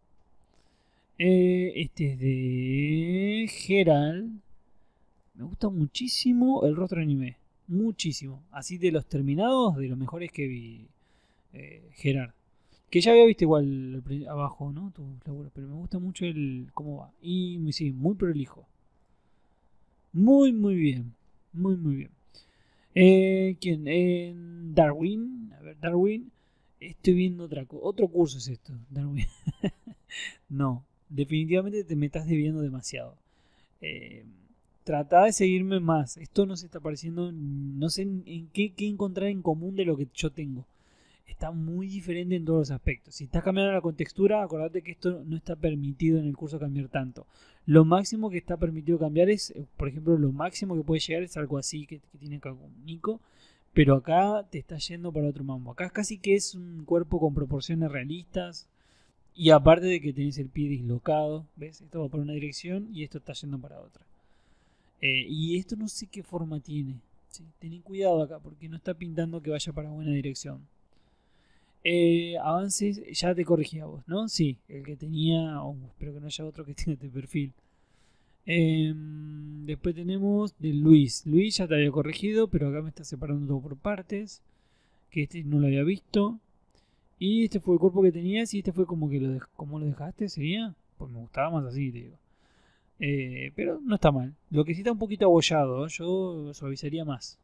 Eh, este es de Geralt. Me gusta muchísimo el rostro anime. Muchísimo. Así de los terminados, de los mejores que vi. Eh, Gerard. Que ya había visto igual abajo, ¿no? Tus laburos, pero me gusta mucho el cómo va. Y sí, muy prolijo. Muy, muy bien. Muy, muy bien. Eh, ¿Quién? Eh, Darwin. A ver, Darwin. Estoy viendo otra co otro curso es esto, Darwin. No, definitivamente te me estás debiendo demasiado. Eh, Trata de seguirme más. Esto no se está pareciendo. No sé en, en qué, qué encontrar en común de lo que yo tengo. Está muy diferente en todos los aspectos. Si estás cambiando la contextura, acordate que esto no está permitido en el curso cambiar tanto. Lo máximo que está permitido cambiar es, por ejemplo, lo máximo que puede llegar es algo así que, que tiene acá un Nico. Pero acá te está yendo para otro mambo. Acá casi que es un cuerpo con proporciones realistas. Y aparte de que tenés el pie dislocado. ¿Ves? Esto va para una dirección y esto está yendo para otra. Eh, y esto no sé qué forma tiene. ¿Sí? Ten cuidado acá porque no está pintando que vaya para buena dirección. Eh, avances, ya te corregí a vos, ¿no? Sí, el que tenía, oh, espero que no haya otro que tenga este perfil. Eh, después tenemos de Luis. Luis ya te había corregido, pero acá me está separando todo por partes. Que este no lo había visto. Y este fue el cuerpo que tenías y este fue como que lo, de, como lo dejaste, ¿sería? Pues me gustaba más así, te digo. Eh, pero no está mal. Lo que sí está un poquito abollado, yo suavizaría más.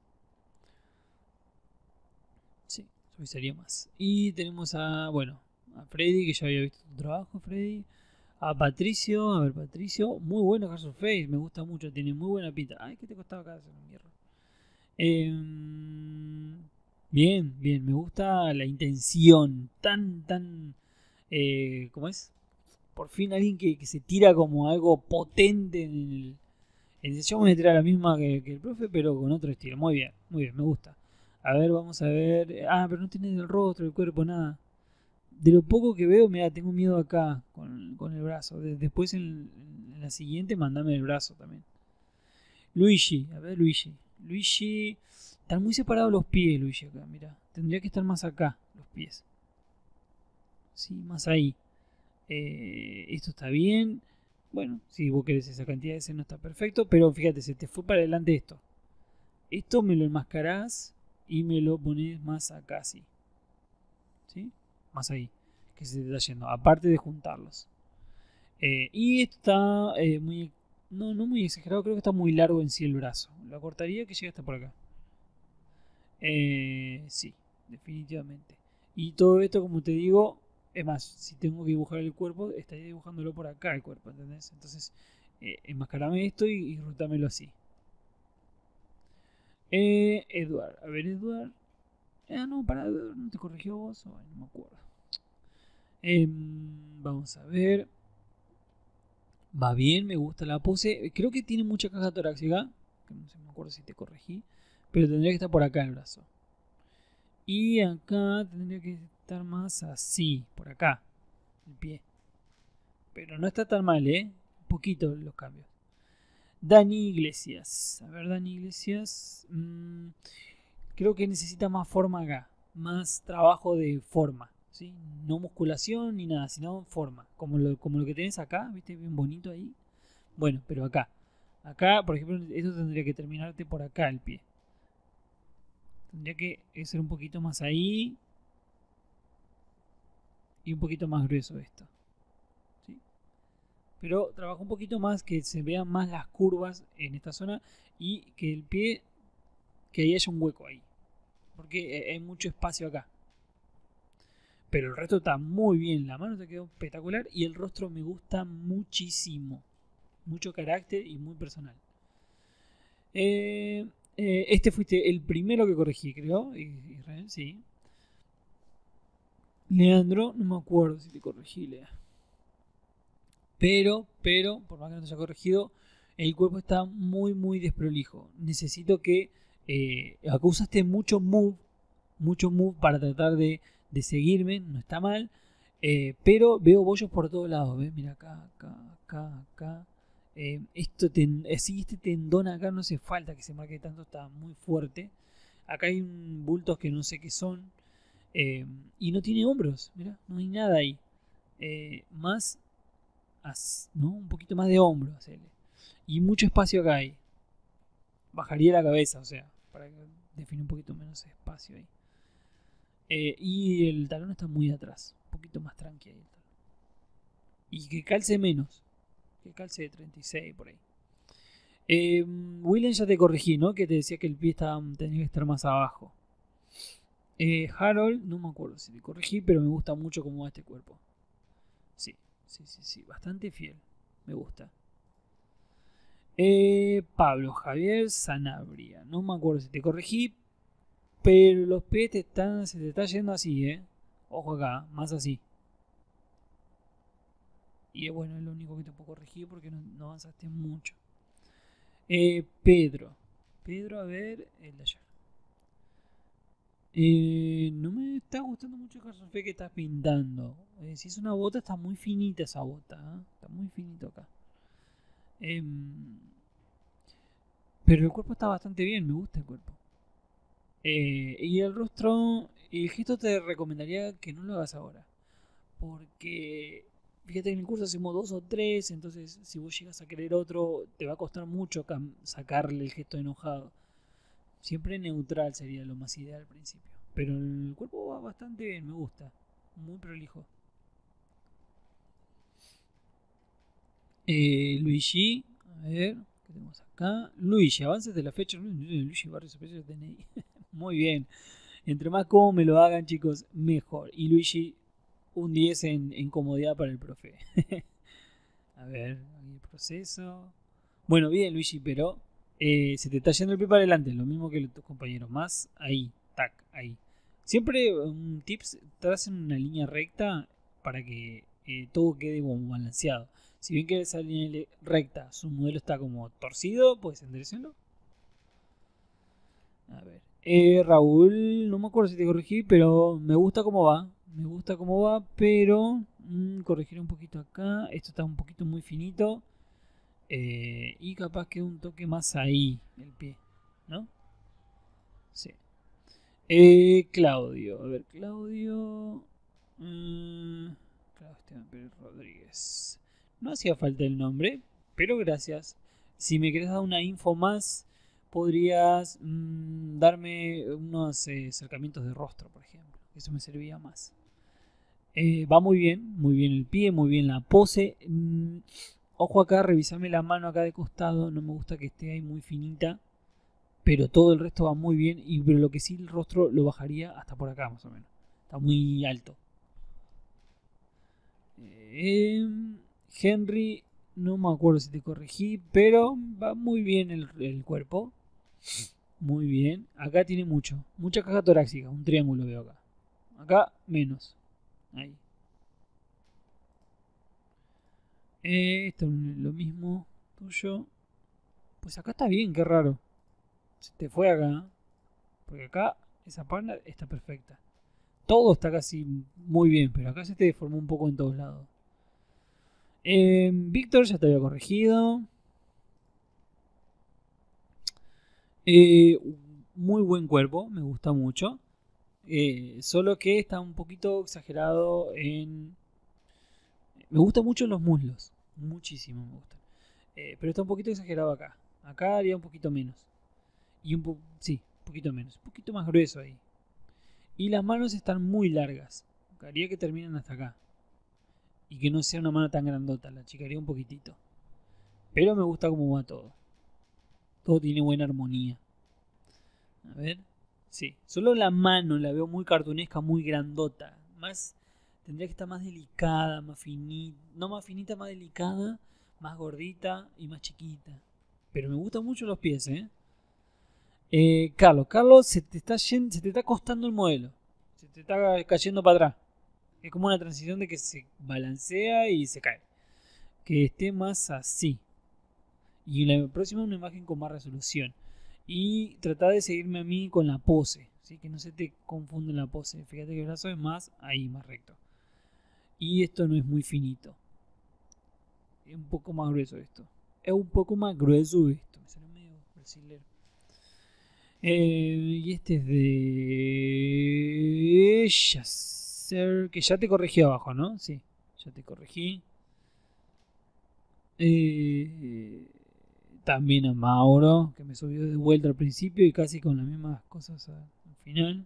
Sí, suavizaría más. Y tenemos a, bueno, a Freddy, que ya había visto tu trabajo, Freddy. A Patricio, a ver, Patricio, muy bueno Carson Face, me gusta mucho, tiene muy buena pinta. Ay, ¿qué te costaba acá hacer un hierro? Eh, bien, bien, me gusta la intención, tan, tan, eh, ¿cómo es? Por fin alguien que, que se tira como algo potente en el... En el yo me voy a tirar la misma que, que el profe, pero con otro estilo. Muy bien, muy bien, me gusta. A ver, vamos a ver. Ah, pero no tiene el rostro, el cuerpo, nada. De lo poco que veo, mira, tengo miedo acá con, con el brazo. De, después en, en la siguiente, mandame el brazo también. Luigi, a ver, Luigi. Luigi. Están muy separados los pies, Luigi, acá, mira. Tendría que estar más acá, los pies. Sí, más ahí. Eh, esto está bien. Bueno, si vos querés esa cantidad de ese no está perfecto. Pero fíjate, se te fue para adelante esto. Esto me lo enmascarás y me lo pones más acá, sí. ¿Sí? Más ahí. Que se te está yendo. Aparte de juntarlos. Eh, y esto está eh, muy... No, no muy exagerado. Creo que está muy largo en sí el brazo. Lo cortaría que llegue hasta por acá. Eh, sí, definitivamente. Y todo esto, como te digo... Es más, si tengo que dibujar el cuerpo, estaría dibujándolo por acá el cuerpo, ¿entendés? Entonces, eh, enmascarame esto y, y rutámelo así. Eh, Edward, a ver, Edward. Ah, no, para, Edward, ¿no te corrigió vos? Oh, no me acuerdo. Eh, vamos a ver. Va bien, me gusta la pose. Creo que tiene mucha caja torácica. Que no sé, me acuerdo si te corregí. Pero tendría que estar por acá el brazo. Y acá tendría que estar más así, por acá. El pie. Pero no está tan mal, ¿eh? Un poquito los cambios. Dani Iglesias. A ver, Dani Iglesias. Mmm, creo que necesita más forma acá. Más trabajo de forma. ¿Sí? No musculación ni nada, sino forma. Como lo, como lo que tenés acá, ¿viste? Bien bonito ahí. Bueno, pero acá. Acá, por ejemplo, esto tendría que terminarte por acá el pie. Tendría que ser un poquito más ahí. Y un poquito más grueso esto. Pero trabajo un poquito más, que se vean más las curvas en esta zona y que el pie, que ahí haya un hueco ahí, porque hay mucho espacio acá. Pero el resto está muy bien, la mano te quedó espectacular y el rostro me gusta muchísimo, mucho carácter y muy personal. Eh, eh, este fuiste el primero que corregí, creo, Israel, sí. Leandro, no me acuerdo si te corregí, Lea. Pero, pero, por más que no te haya corregido, el cuerpo está muy, muy desprolijo. Necesito que... Eh, acá usaste mucho move, mucho move para tratar de, de seguirme, no está mal. Eh, pero veo bollos por todos lados, ¿ves? Mira acá, acá, acá, acá. Eh, esto ten, sí, este tendón acá no hace falta que se marque tanto, está muy fuerte. Acá hay un bultos que no sé qué son. Eh, y no tiene hombros, mirá, no hay nada ahí. Eh, más, as, ¿no? Un poquito más de hombro, hacerle. Y mucho espacio acá hay. Bajaría la cabeza, o sea, para que define un poquito menos espacio ahí. Eh, y el talón está muy atrás, un poquito más tranqui ahí el talón. Y que calce menos, que calce de treinta y seis por ahí. Eh, William, ya te corregí, ¿no? Que te decía que el pie estaba, tenía que estar más abajo. Eh, Harold, no me acuerdo si te corregí, pero me gusta mucho cómo va este cuerpo. Sí, sí, sí, sí, bastante fiel, me gusta. Eh, Pablo Javier Sanabria, no me acuerdo si te corregí, pero los pies te están, se te está yendo así, ¿eh? Ojo acá, más así. Y es bueno, es lo único que te puedo corregir porque no, no avanzaste mucho. Eh, Pedro. Pedro, a ver, el de ayer. Eh, no me está gustando mucho el Carson Fe que estás pintando. Eh, si es una bota, está muy finita esa bota. ¿eh? Está muy finito acá. Eh, pero el cuerpo está bastante bien, me gusta el cuerpo. Eh, y el rostro, el gesto te recomendaría que no lo hagas ahora. Porque fíjate que en el curso hacemos dos o tres, entonces si vos llegas a querer otro, te va a costar mucho sacarle el gesto enojado. Siempre neutral sería lo más ideal al principio. Pero el cuerpo va bastante bien, me gusta. Muy prolijo. Eh, Luigi, a ver, ¿qué tenemos acá? Luigi, avances de la fecha. Luigi Barrios Especiales D N I. Muy bien. Entre más cómo me lo hagan, chicos, mejor. Y Luigi, un diez en, en comodidad para el profe. A ver, ahí el proceso. Bueno, bien, Luigi, pero eh, se te está yendo el pie para adelante. Lo mismo que tus compañeros. Más ahí, tac, ahí. Siempre un tips, tracen una línea recta para que eh, todo quede como balanceado. Si bien que esa línea recta, su modelo está como torcido, pues enderecenlo. A ver. Eh, Raúl, no me acuerdo si te corregí, pero me gusta cómo va. Me gusta cómo va, pero mmm, corregiré un poquito acá. Esto está un poquito muy finito. Eh, y capaz que un toque más ahí, el pie, ¿no? Sí. Eh, Claudio, a ver, Claudio. Mmm, Claudio Esteban Pérez Rodríguez. No hacía falta el nombre, pero gracias. Si me querés dar una info más, podrías mmm, darme unos eh, acercamientos de rostro, por ejemplo. Eso me serviría más. Eh, va muy bien, muy bien el pie, muy bien la pose. Mm, ojo acá, revisame la mano acá de costado. No me gusta que esté ahí muy finita. Pero todo el resto va muy bien. Y pero lo que sí, el rostro lo bajaría hasta por acá más o menos. Está muy alto. Eh, Henry, no me acuerdo si te corregí. Pero va muy bien el, el cuerpo. Muy bien. Acá tiene mucho. Mucha caja torácica. Un triángulo veo acá. Acá menos. Ahí. Eh, esto es lo mismo tuyo. Pues acá está bien, qué raro. Se te fue acá. Porque acá esa pana está perfecta. Todo está casi muy bien, pero acá se te deformó un poco en todos lados. Eh, Víctor, ya te había corregido. Eh, muy buen cuerpo, me gusta mucho. Eh, solo que está un poquito exagerado en... Me gusta mucho en los muslos. Muchísimo me gusta. Eh, pero está un poquito exagerado acá. Acá haría un poquito menos. Y un poco... Sí, un poquito menos. Un poquito más grueso ahí. Y las manos están muy largas. Haría que terminen hasta acá. Y que no sea una mano tan grandota. La achicaría un poquitito. Pero me gusta cómo va todo. Todo tiene buena armonía. A ver. Sí. Solo la mano la veo muy cartunesca, muy grandota. Más... Tendría que estar más delicada, más finita. No más finita, más delicada. Más gordita y más chiquita. Pero me gustan mucho los pies, ¿eh? Eh, Carlos, Carlos, se te, está yendo, se te está costando el modelo. Se te está cayendo para atrás. Es como una transición de que se balancea y se cae. Que esté más así. Y la próxima una imagen con más resolución. Y trata de seguirme a mí con la pose. ¿Sí? Que no se te confunda la pose. Fíjate que el brazo es más ahí, más recto. Y esto no es muy finito. Es un poco más grueso esto. Es un poco más grueso esto. Me sale medio brasilero. Eh, y este es de Yasser, que ya te corregí abajo, ¿no? Sí, ya te corregí. Eh, también a Mauro, que me subió de vuelta al principio y casi con las mismas cosas al final.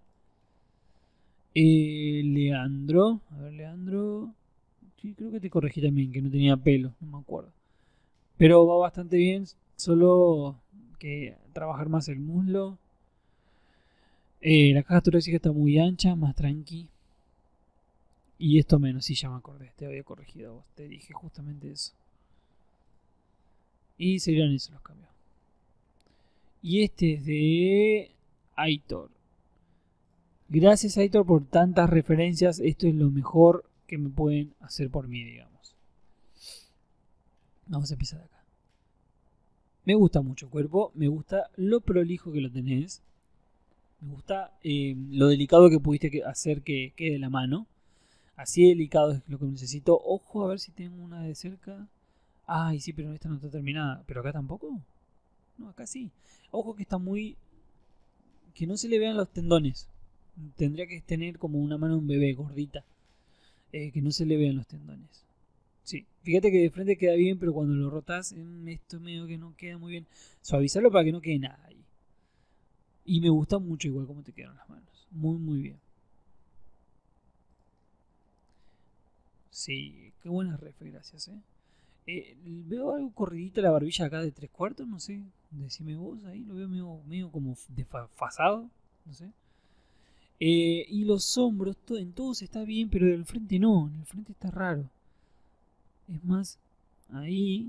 Eh, Leandro, a ver, Leandro. Sí, creo que te corregí también, que no tenía pelo, no me acuerdo. Pero va bastante bien, solo que trabajar más el muslo. Eh, la caja torácica está muy ancha, más tranqui. Y esto menos, sí, ya me acordé, te había corregido a vos, te dije justamente eso. Y serían esos los cambios. Y este es de Aitor. Gracias Aitor por tantas referencias, esto es lo mejor que me pueden hacer por mí, digamos. Vamos a empezar acá. Me gusta mucho el cuerpo, me gusta lo prolijo que lo tenés. Me gusta eh, lo delicado que pudiste hacer que quede la mano. Así delicado es lo que necesito. Ojo, a ver si tengo una de cerca. Ay, sí, pero esta no está terminada. ¿Pero acá tampoco? No, acá sí. Ojo que está muy... que no se le vean los tendones. Tendría que tener como una mano de un bebé gordita. Eh, que no se le vean los tendones. Sí, fíjate que de frente queda bien, pero cuando lo rotas, esto medio que no queda muy bien. Suavizarlo para que no quede nada ahí. Y me gusta mucho igual como te quedan las manos. Muy, muy bien. Sí, qué buenas refes, gracias, eh. Eh, veo algo corridita la barbilla acá de tres cuartos, no sé. Decime vos ahí, lo veo medio, medio como desfasado, no sé. Eh, y los hombros, todo, en todos está bien, pero del frente no, en el frente está raro. Es más, ahí.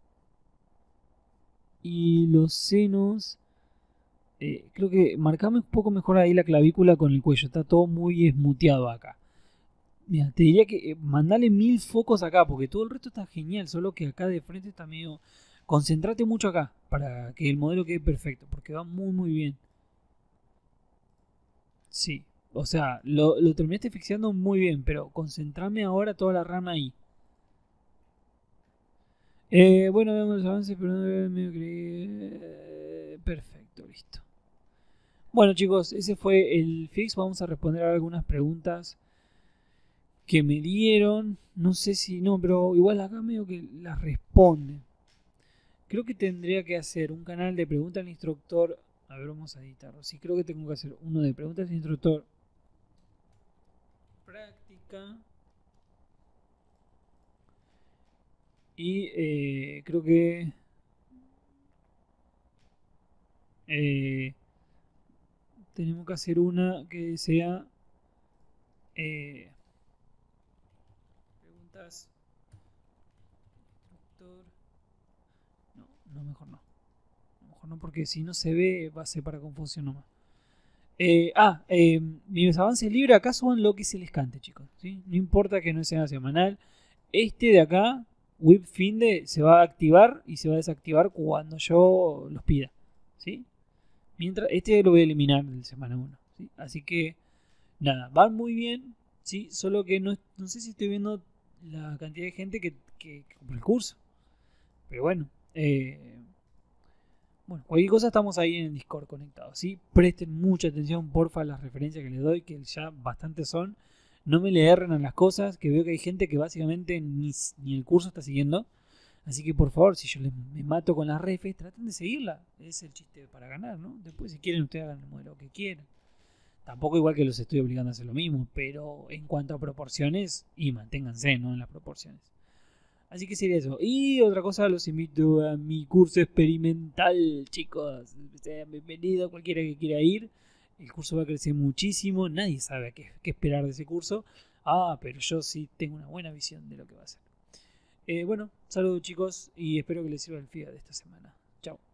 Y los senos, eh, creo que marcame un poco mejor ahí la clavícula con el cuello, está todo muy esmuteado acá. Mira, te diría que eh, mandale mil focos acá, porque todo el resto está genial, solo que acá de frente está medio... Concentrate mucho acá, para que el modelo quede perfecto, porque va muy muy bien. Sí, o sea, lo, lo terminaste fixeando muy bien, pero concentrame ahora toda la rama ahí. Eh, bueno, vemos los avances, pero no veo medio que... Perfecto, listo. Bueno chicos, ese fue el fix, vamos a responder a algunas preguntas que me dieron, no sé si no, pero igual acá medio que las responde. Creo que tendría que hacer un canal de preguntas al instructor. A ver, vamos a editarlo. Sí, creo que tengo que hacer uno de preguntas al instructor. Práctica. Y eh, creo que... Eh, tenemos que hacer una que sea... Eh, preguntas... Instructor... No, no, mejor no. Mejor no, porque si no se ve va a ser para confusión nomás. Eh, ah, eh, mis avances libres acá son lo que se les cante, chicos. ¿Sí? No importa que no sea semanal. Este de acá, Whip Finde, se va a activar y se va a desactivar cuando yo los pida. ¿Sí? Mientras, este lo voy a eliminar del semana uno. ¿Sí? Así que, nada, van muy bien. ¿Sí? Solo que no, no sé si estoy viendo la cantidad de gente que, que, que compra el curso. Pero bueno, eh, bueno, cualquier cosa estamos ahí en el Discord conectados, ¿sí? Presten mucha atención, porfa, a las referencias que les doy, que ya bastantes son. No me le erren a las cosas, que veo que hay gente que básicamente ni, ni el curso está siguiendo. Así que por favor, si yo les, me mato con las refes, traten de seguirla. Es el chiste para ganar, ¿no? Después si quieren ustedes hagan el modelo que quieran. Tampoco igual que los estoy obligando a hacer lo mismo, pero en cuanto a proporciones, y manténganse, ¿no? En las proporciones. Así que sería eso. Y otra cosa, los invito a mi curso experimental, chicos. Sean bienvenidos, cualquiera que quiera ir. El curso va a crecer muchísimo. Nadie sabe qué, qué esperar de ese curso. Ah, pero yo sí tengo una buena visión de lo que va a ser. Eh, bueno, saludos chicos y espero que les sirva el F I A de esta semana. Chao.